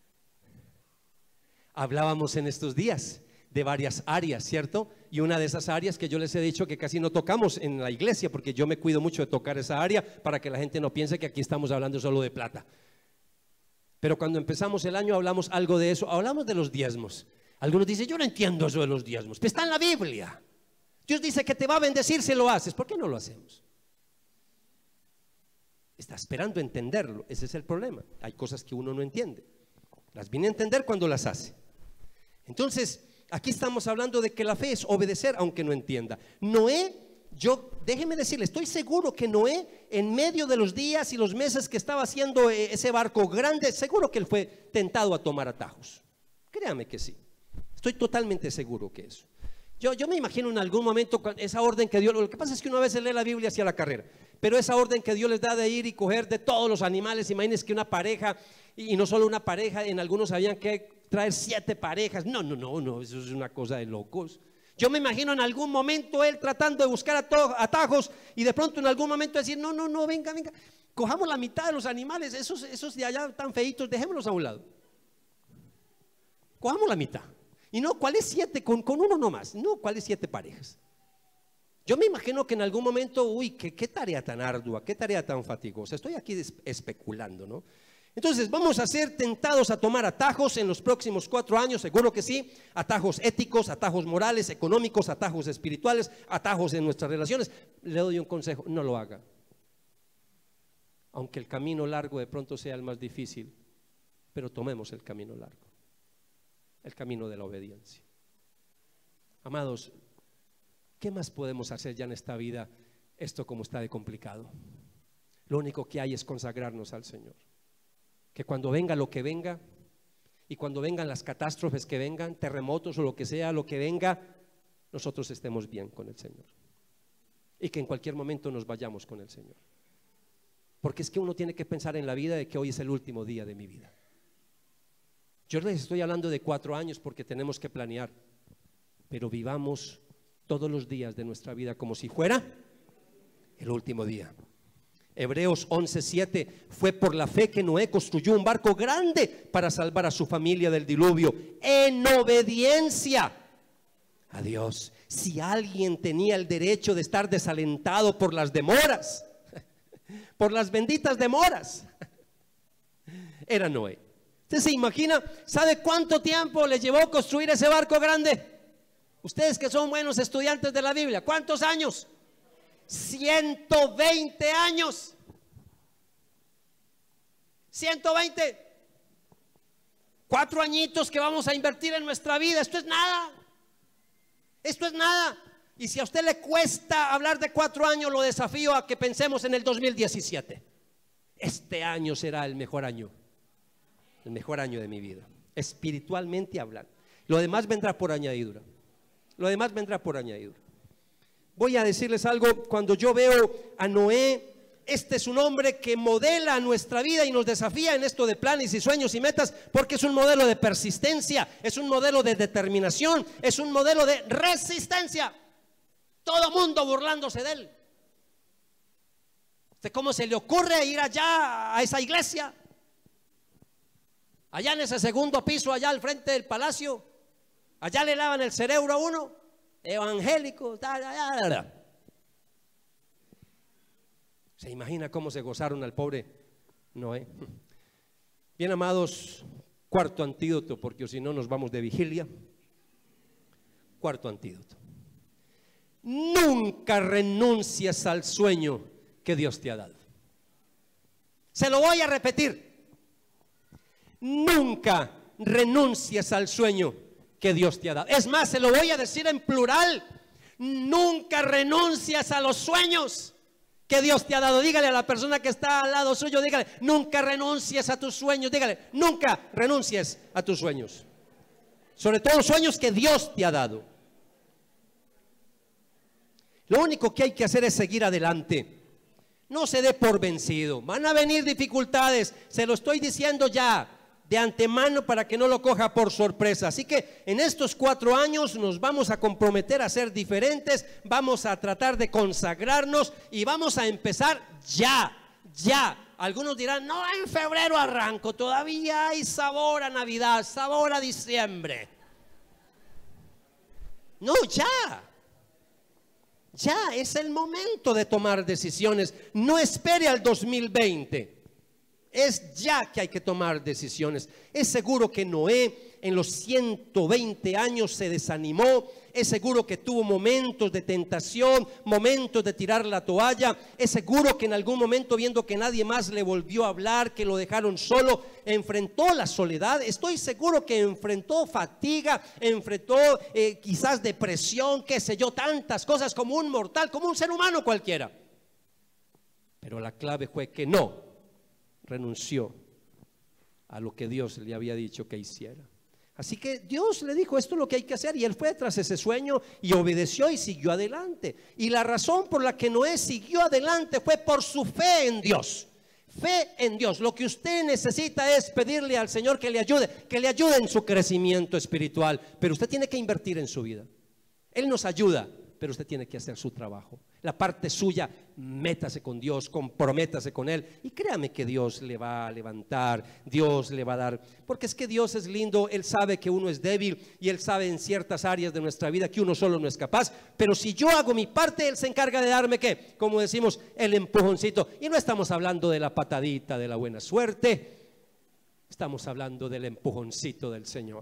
Hablábamos en estos días de varias áreas, ¿cierto? Y una de esas áreas que yo les he dicho que casi no tocamos en la iglesia, porque yo me cuido mucho de tocar esa área para que la gente no piense que aquí estamos hablando solo de plata. Pero cuando empezamos el año hablamos algo de eso, hablamos de los diezmos. Algunos dicen, yo no entiendo eso de los diezmos, pero está en la Biblia. Dios dice que te va a bendecir si lo haces. ¿Por qué no lo hacemos? Está esperando entenderlo, ese es el problema. Hay cosas que uno no entiende. Las viene a entender cuando las hace. Entonces, aquí estamos hablando de que la fe es obedecer aunque no entienda. Noé, déjeme decirle, estoy seguro que Noé, en medio de los días y los meses que estaba haciendo ese barco grande, seguro que él fue tentado a tomar atajos. Créame que sí. Estoy totalmente seguro que eso. Yo me imagino en algún momento esa orden que Dios, lo que pasa es que uno a veces lee la Biblia hacia la carrera, pero esa orden que Dios les da de ir y coger de todos los animales, imagínense que una pareja, y no solo una pareja, en algunos sabían que traer 7 parejas, no, eso es una cosa de locos. Yo me imagino en algún momento él tratando de buscar atajos y de pronto en algún momento decir, no, venga, cojamos la mitad de los animales, esos de allá tan feitos, dejémoslos a un lado. Cojamos la mitad. Y no, ¿cuáles 7? Con uno nomás. No, ¿cuáles 7 parejas? Yo me imagino que en algún momento, qué tarea tan ardua, qué tarea tan fatigosa. Estoy aquí especulando, ¿no? Entonces vamos a ser tentados a tomar atajos en los próximos 4 años, seguro que sí. Atajos éticos, atajos morales, económicos, atajos espirituales, atajos en nuestras relaciones. Le doy un consejo, no lo haga. Aunque el camino largo de pronto sea el más difícil, pero tomemos el camino largo. El camino de la obediencia. Amados, ¿qué más podemos hacer ya en esta vida? Esto como está de complicado. Lo único que hay es consagrarnos al Señor. Que cuando venga lo que venga, y cuando vengan las catástrofes que vengan, terremotos o lo que sea, lo que venga, nosotros estemos bien con el Señor. Y que en cualquier momento nos vayamos con el Señor. Porque es que uno tiene que pensar en la vida de que hoy es el último día de mi vida. Yo les estoy hablando de 4 años porque tenemos que planear, pero vivamos todos los días de nuestra vida como si fuera el último día. Hebreos 11:7, fue por la fe que Noé construyó un barco grande para salvar a su familia del diluvio, en obediencia a Dios. Si alguien tenía el derecho de estar desalentado por las demoras, por las benditas demoras, era Noé. ¿Usted se imagina? ¿Sabe cuánto tiempo le llevó construir ese barco grande? Ustedes que son buenos estudiantes de la Biblia, ¿cuántos años? 120 años. 120. 4 añitos que vamos a invertir en nuestra vida. Esto es nada. Esto es nada. Y si a usted le cuesta hablar de 4 años, lo desafío a que pensemos en el 2017. Este año será el mejor año de mi vida, espiritualmente hablando. Lo demás vendrá por añadidura. Lo demás vendrá por añadidura. Voy a decirles algo. Cuando yo veo a Noé, este es un hombre que modela nuestra vida y nos desafía en esto de planes y sueños y metas, porque es un modelo de persistencia, es un modelo de determinación, es un modelo de resistencia. Todo mundo burlándose de él. ¿Cómo se le ocurre ir allá a esa iglesia? Allá en ese segundo piso, allá al frente del palacio, allá le lavan el cerebro a uno, evangélico. ¿Se imagina cómo se gozaron al pobre Noé? Bien, amados, cuarto antídoto, porque si no nos vamos de vigilia. Cuarto antídoto: nunca renuncies al sueño que Dios te ha dado. Se lo voy a repetir: nunca renuncies al sueño que Dios te ha dado. Es más, se lo voy a decir en plural: nunca renuncias a los sueños que Dios te ha dado. Dígale a la persona que está al lado suyo, dígale: nunca renuncies a tus sueños. Dígale: nunca renuncies a tus sueños, sobre todo los sueños que Dios te ha dado. Lo único que hay que hacer es seguir adelante. No se dé por vencido. Van a venir dificultades, se lo estoy diciendo ya de antemano para que no lo coja por sorpresa. Así que en estos 4 años nos vamos a comprometer a ser diferentes, vamos a tratar de consagrarnos y vamos a empezar ya. Algunos dirán: no, en febrero arranco, todavía hay sabor a Navidad, sabor a diciembre. No, ya es el momento de tomar decisiones. No espere al 2020. Es ya que hay que tomar decisiones. Es seguro que Noé en los 120 años se desanimó. Es seguro que tuvo momentos de tentación, momentos de tirar la toalla. Es seguro que en algún momento, viendo que nadie más le volvió a hablar, que lo dejaron solo, enfrentó la soledad. Estoy seguro que enfrentó fatiga, enfrentó quizás depresión, qué sé yo, tantas cosas, como un mortal, como un ser humano cualquiera. Pero la clave fue que no renunció a lo que Dios le había dicho que hiciera. Así que Dios le dijo: esto es lo que hay que hacer, y él fue tras ese sueño y obedeció y siguió adelante. Y la razón por la que Noé siguió adelante fue por su fe en Dios. Fe en Dios. Lo que usted necesita es pedirle al Señor que le ayude en su crecimiento espiritual, pero usted tiene que invertir en su vida. Él nos ayuda, pero usted tiene que hacer su trabajo. La parte suya, métase con Dios, comprométase con Él, y créame que Dios le va a levantar, Dios le va a dar, porque es que Dios es lindo. Él sabe que uno es débil y Él sabe en ciertas áreas de nuestra vida que uno solo no es capaz, pero si yo hago mi parte, Él se encarga de darme, ¿qué? Como decimos, el empujoncito. Y no estamos hablando de la patadita de la buena suerte, estamos hablando del empujoncito del Señor.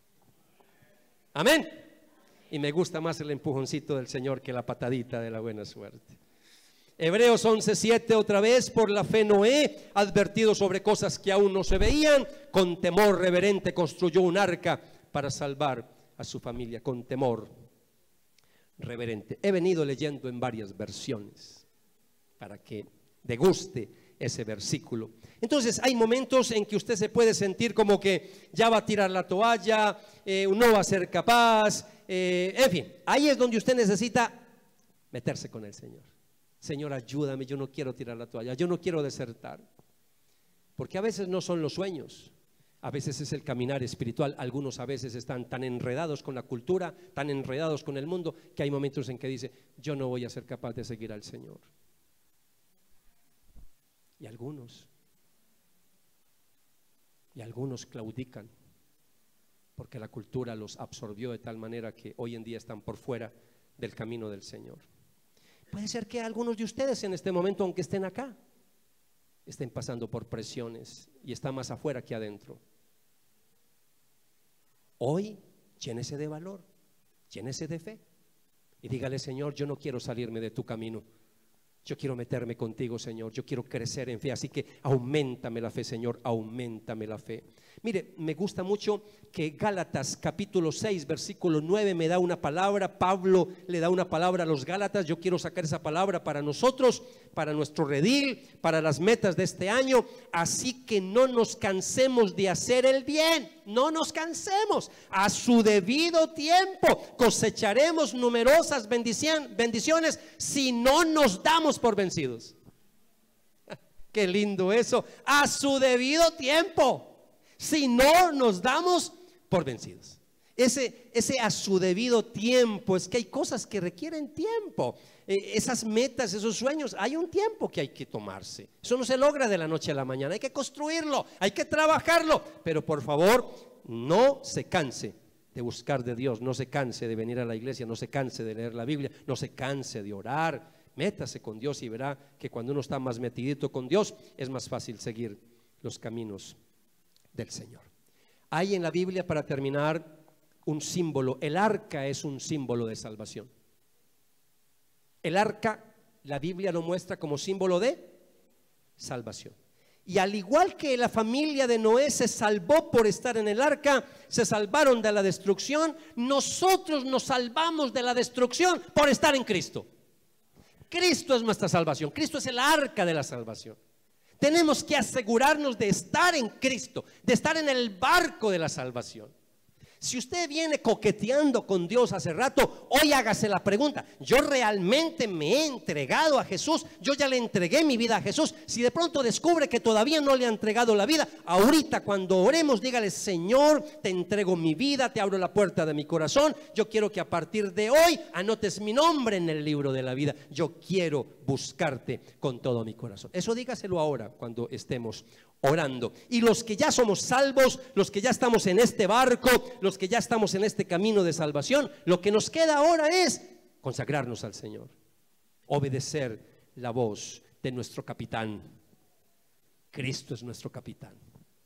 Amén. Y me gusta más el empujoncito del Señor que la patadita de la buena suerte. Hebreos 11:7 otra vez: por la fe Noé, advertido sobre cosas que aún no se veían, con temor reverente construyó un arca para salvar a su familia. Con temor reverente. He venido leyendo en varias versiones para que deguste ese versículo. Entonces hay momentos en que usted se puede sentir como que ya va a tirar la toalla, no va a ser capaz, en fin, ahí es donde usted necesita meterse con el Señor. Señor, ayúdame, yo no quiero tirar la toalla, yo no quiero desertar. Porque a veces no son los sueños, a veces es el caminar espiritual. Algunos a veces están tan enredados con la cultura, tan enredados con el mundo, que hay momentos en que dice: yo no voy a ser capaz de seguir al Señor. Y algunos claudican, porque la cultura los absorbió de tal manera que hoy en día están por fuera del camino del Señor. Puede ser que algunos de ustedes en este momento, aunque estén acá, estén pasando por presiones y están más afuera que adentro. Hoy llénese de valor, llénese de fe y dígale: Señor, yo no quiero salirme de tu camino, Yo quiero meterme contigo, Señor. Yo quiero crecer en fe. Así que auméntame la fe, Señor. Auméntame la fe. Mire, me gusta mucho que Gálatas capítulo 6 versículo 9 me da una palabra. Pablo le da una palabra a los Gálatas. Yo quiero sacar esa palabra para nosotros, para nuestro redil, para las metas de este año. Así que no nos cansemos de hacer el bien. No nos cansemos. A su debido tiempo cosecharemos numerosas bendiciones si no nos damos por vencidos. Qué lindo eso. A su debido tiempo, si no nos damos por vencidos. Ese a su debido tiempo, es que hay cosas que requieren tiempo. Esas metas, esos sueños, hay un tiempo que hay que tomarse. Eso no se logra de la noche a la mañana. Hay que construirlo, hay que trabajarlo. Pero por favor, no se canse de buscar de Dios. No se canse de venir a la iglesia. No se canse de leer la Biblia. No se canse de orar. Métase con Dios y verá que cuando uno está más metidito con Dios es más fácil seguir los caminos del Señor. Hay en la Biblia, para terminar, un símbolo. El arca es un símbolo de salvación. El arca, la Biblia lo muestra como símbolo de salvación. Y al igual que la familia de Noé se salvó por estar en el arca, se salvaron de la destrucción, nosotros nos salvamos de la destrucción por estar en Cristo. Cristo es nuestra salvación. Cristo es el arca de la salvación. Tenemos que asegurarnos de estar en Cristo, de estar en el barco de la salvación. Si usted viene coqueteando con Dios hace rato, hoy hágase la pregunta: ¿yo realmente me he entregado a Jesús? ¿Yo ya le entregué mi vida a Jesús? Si de pronto descubre que todavía no le ha entregado la vida, ahorita cuando oremos, dígale: Señor, te entrego mi vida, te abro la puerta de mi corazón. Yo quiero que a partir de hoy anotes mi nombre en el libro de la vida. Yo quiero buscarte con todo mi corazón. Eso dígaselo ahora cuando estemos orando. Y los que ya somos salvos, los que ya estamos en este barco, los que ya estamos en este camino de salvación, lo que nos queda ahora es consagrarnos al Señor, obedecer la voz de nuestro capitán. Cristo es nuestro capitán.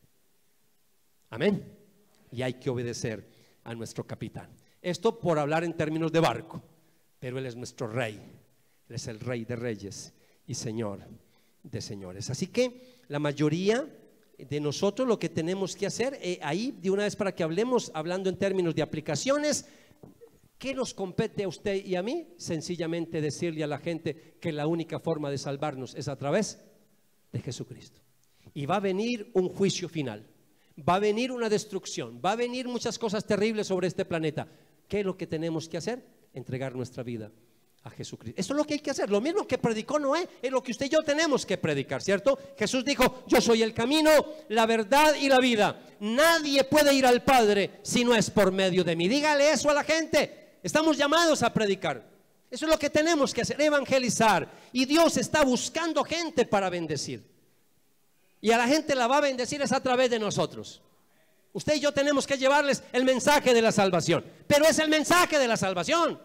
Amén. Y hay que obedecer a nuestro capitán. Esto por hablar en términos de barco, pero Él es nuestro rey. Él es el Rey de reyes y Señor de señores. Así que la mayoría de nosotros lo que tenemos que hacer, ahí de una vez para que hablemos, hablando en términos de aplicaciones, ¿qué nos compete a usted y a mí? Sencillamente decirle a la gente que la única forma de salvarnos es a través de Jesucristo. Y va a venir un juicio final, va a venir una destrucción, va a venir muchas cosas terribles sobre este planeta. ¿Qué es lo que tenemos que hacer? Entregar nuestra vida a Jesucristo. Eso es lo que hay que hacer. Lo mismo que predicó Noé es lo que usted y yo tenemos que predicar, ¿cierto? Jesús dijo: yo soy el camino, la verdad y la vida. Nadie puede ir al Padre si no es por medio de mí. Dígale eso a la gente. Estamos llamados a predicar. Eso es lo que tenemos que hacer, evangelizar. Y Dios está buscando gente para bendecir. Y a la gente la va a bendecir es a través de nosotros. Usted y yo tenemos que llevarles el mensaje de la salvación. Pero es el mensaje de la salvación.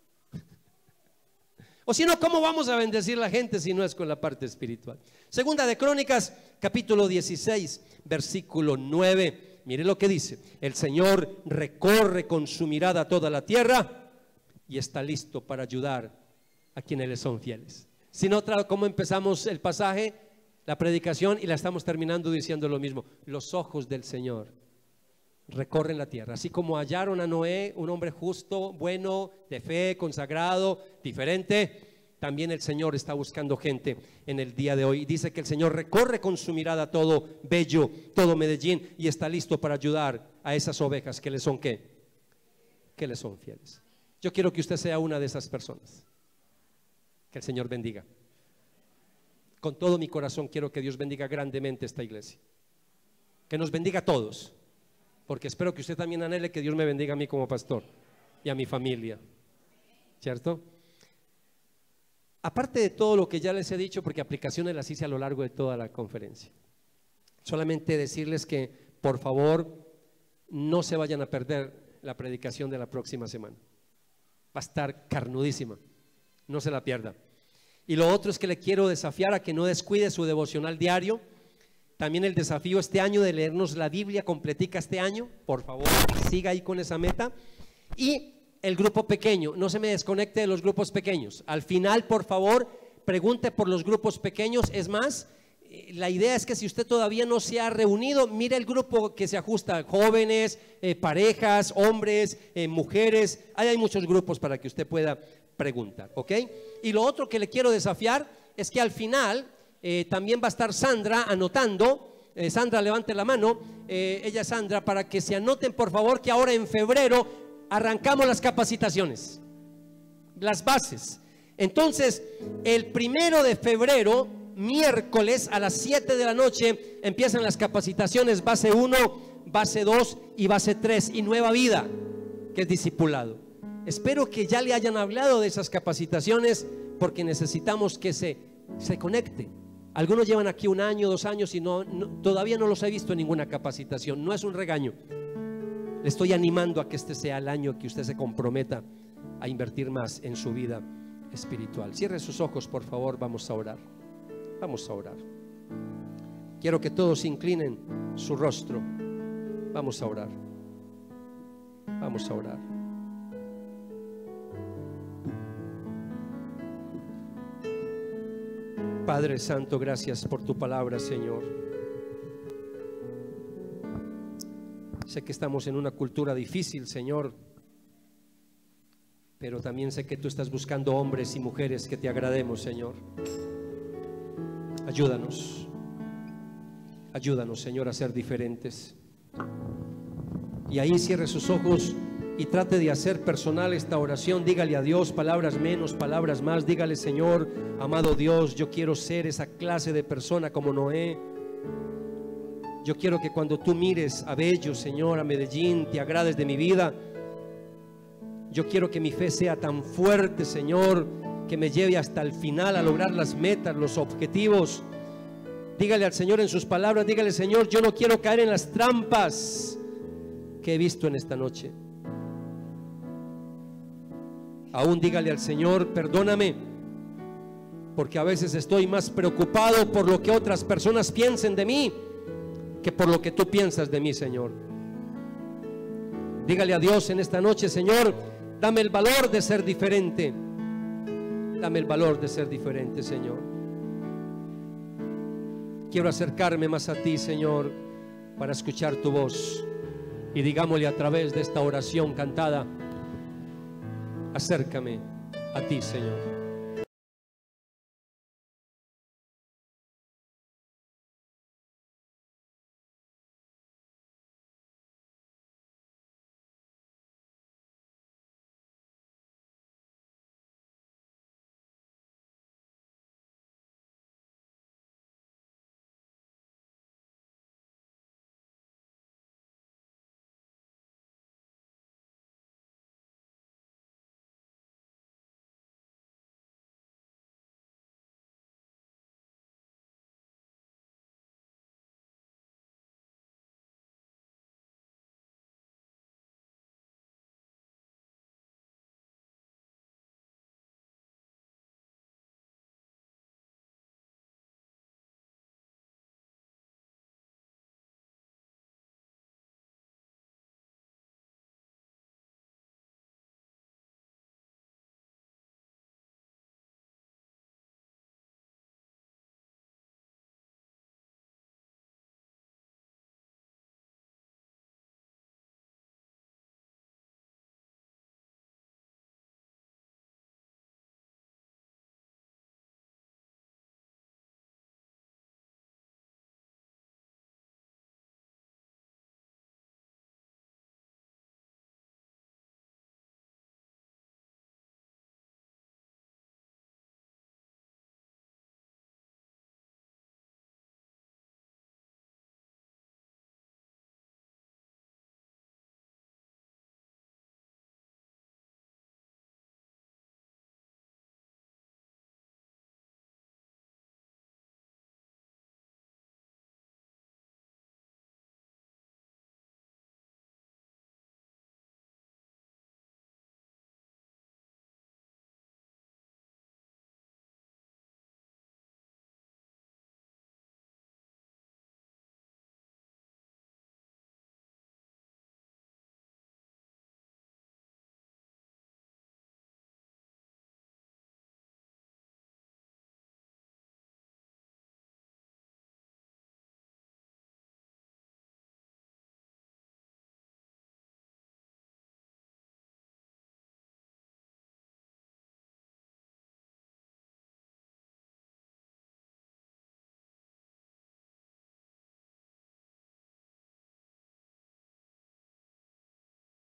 O si no, ¿cómo vamos a bendecir a la gente si no es con la parte espiritual? Segunda de Crónicas, capítulo 16, versículo 9. Mire lo que dice: el Señor recorre con su mirada toda la tierra y está listo para ayudar a quienes le son fieles. Si no, ¿cómo empezamos el pasaje, la predicación, y la estamos terminando diciendo lo mismo? Los ojos del Señor recorren la tierra. Así como hallaron a Noé, un hombre justo, bueno, de fe, consagrado, diferente, también el Señor está buscando gente en el día de hoy. Dice que el Señor recorre con su mirada todo Bello, todo Medellín, y está listo para ayudar a esas ovejas que le son ¿qué? Que le son fieles. Yo quiero que usted sea una de esas personas. Que el Señor bendiga. Con todo mi corazón quiero que Dios bendiga grandemente esta iglesia. Que nos bendiga a todos. Porque espero que usted también anhele que Dios me bendiga a mí como pastor y a mi familia, ¿cierto? Aparte de todo lo que ya les he dicho, porque aplicaciones las hice a lo largo de toda la conferencia, solamente decirles que por favor no se vayan a perder la predicación de la próxima semana. Va a estar carnudísima, no se la pierda. Y lo otro es que le quiero desafiar a que no descuide su devocional diario. También el desafío este año de leernos la Biblia completica este año. Por favor, siga ahí con esa meta. Y el grupo pequeño, no se me desconecte de los grupos pequeños. Al final, por favor, pregunte por los grupos pequeños. Es más, la idea es que si usted todavía no se ha reunido, mire el grupo que se ajusta, jóvenes, parejas, hombres, mujeres. Ahí hay muchos grupos para que usted pueda preguntar, ¿ok? Y lo otro que le quiero desafiar es que al final también va a estar Sandra anotando. Sandra, levante la mano, ella es Sandra, para que se anoten por favor, que ahora en febrero arrancamos las capacitaciones, las bases. Entonces, el 1 de febrero, miércoles a las 7 de la noche, empiezan las capacitaciones base 1, base 2 y base 3, y Nueva Vida, que es discipulado. Espero que ya le hayan hablado de esas capacitaciones, porque necesitamos que se conecte. Algunos llevan aquí 1 año, 2 años y todavía no los he visto en ninguna capacitación. No es un regaño. Le estoy animando a que este sea el año que usted se comprometa a invertir más en su vida espiritual. Cierre sus ojos, por favor. Vamos a orar. Vamos a orar. Quiero que todos inclinen su rostro. Vamos a orar. Vamos a orar. Padre Santo, gracias por tu palabra, Señor. Sé que estamos en una cultura difícil, Señor, pero también sé que tú estás buscando hombres y mujeres que te agrademos, Señor. Ayúdanos, Señor, a ser diferentes. Y ahí cierre sus ojos y trate de hacer personal esta oración. Dígale a Dios, palabras menos, palabras más. Dígale: Señor, amado Dios, yo quiero ser esa clase de persona como Noé. Yo quiero que cuando tú mires a Bello, Señor, a Medellín, te agrades de mi vida. Yo quiero que mi fe sea tan fuerte, Señor, que me lleve hasta el final a lograr las metas, los objetivos. Dígale al Señor en sus palabras, dígale: Señor, yo no quiero caer en las trampas que he visto en esta noche. Aún dígale al Señor: perdóname, porque a veces estoy más preocupado por lo que otras personas piensen de mí que por lo que tú piensas de mí, Señor. Dígale a Dios en esta noche: Señor, dame el valor de ser diferente. Dame el valor de ser diferente, Señor. Quiero acercarme más a ti, Señor, para escuchar tu voz. Y digámosle a través de esta oración cantada: acércame a ti, Señor.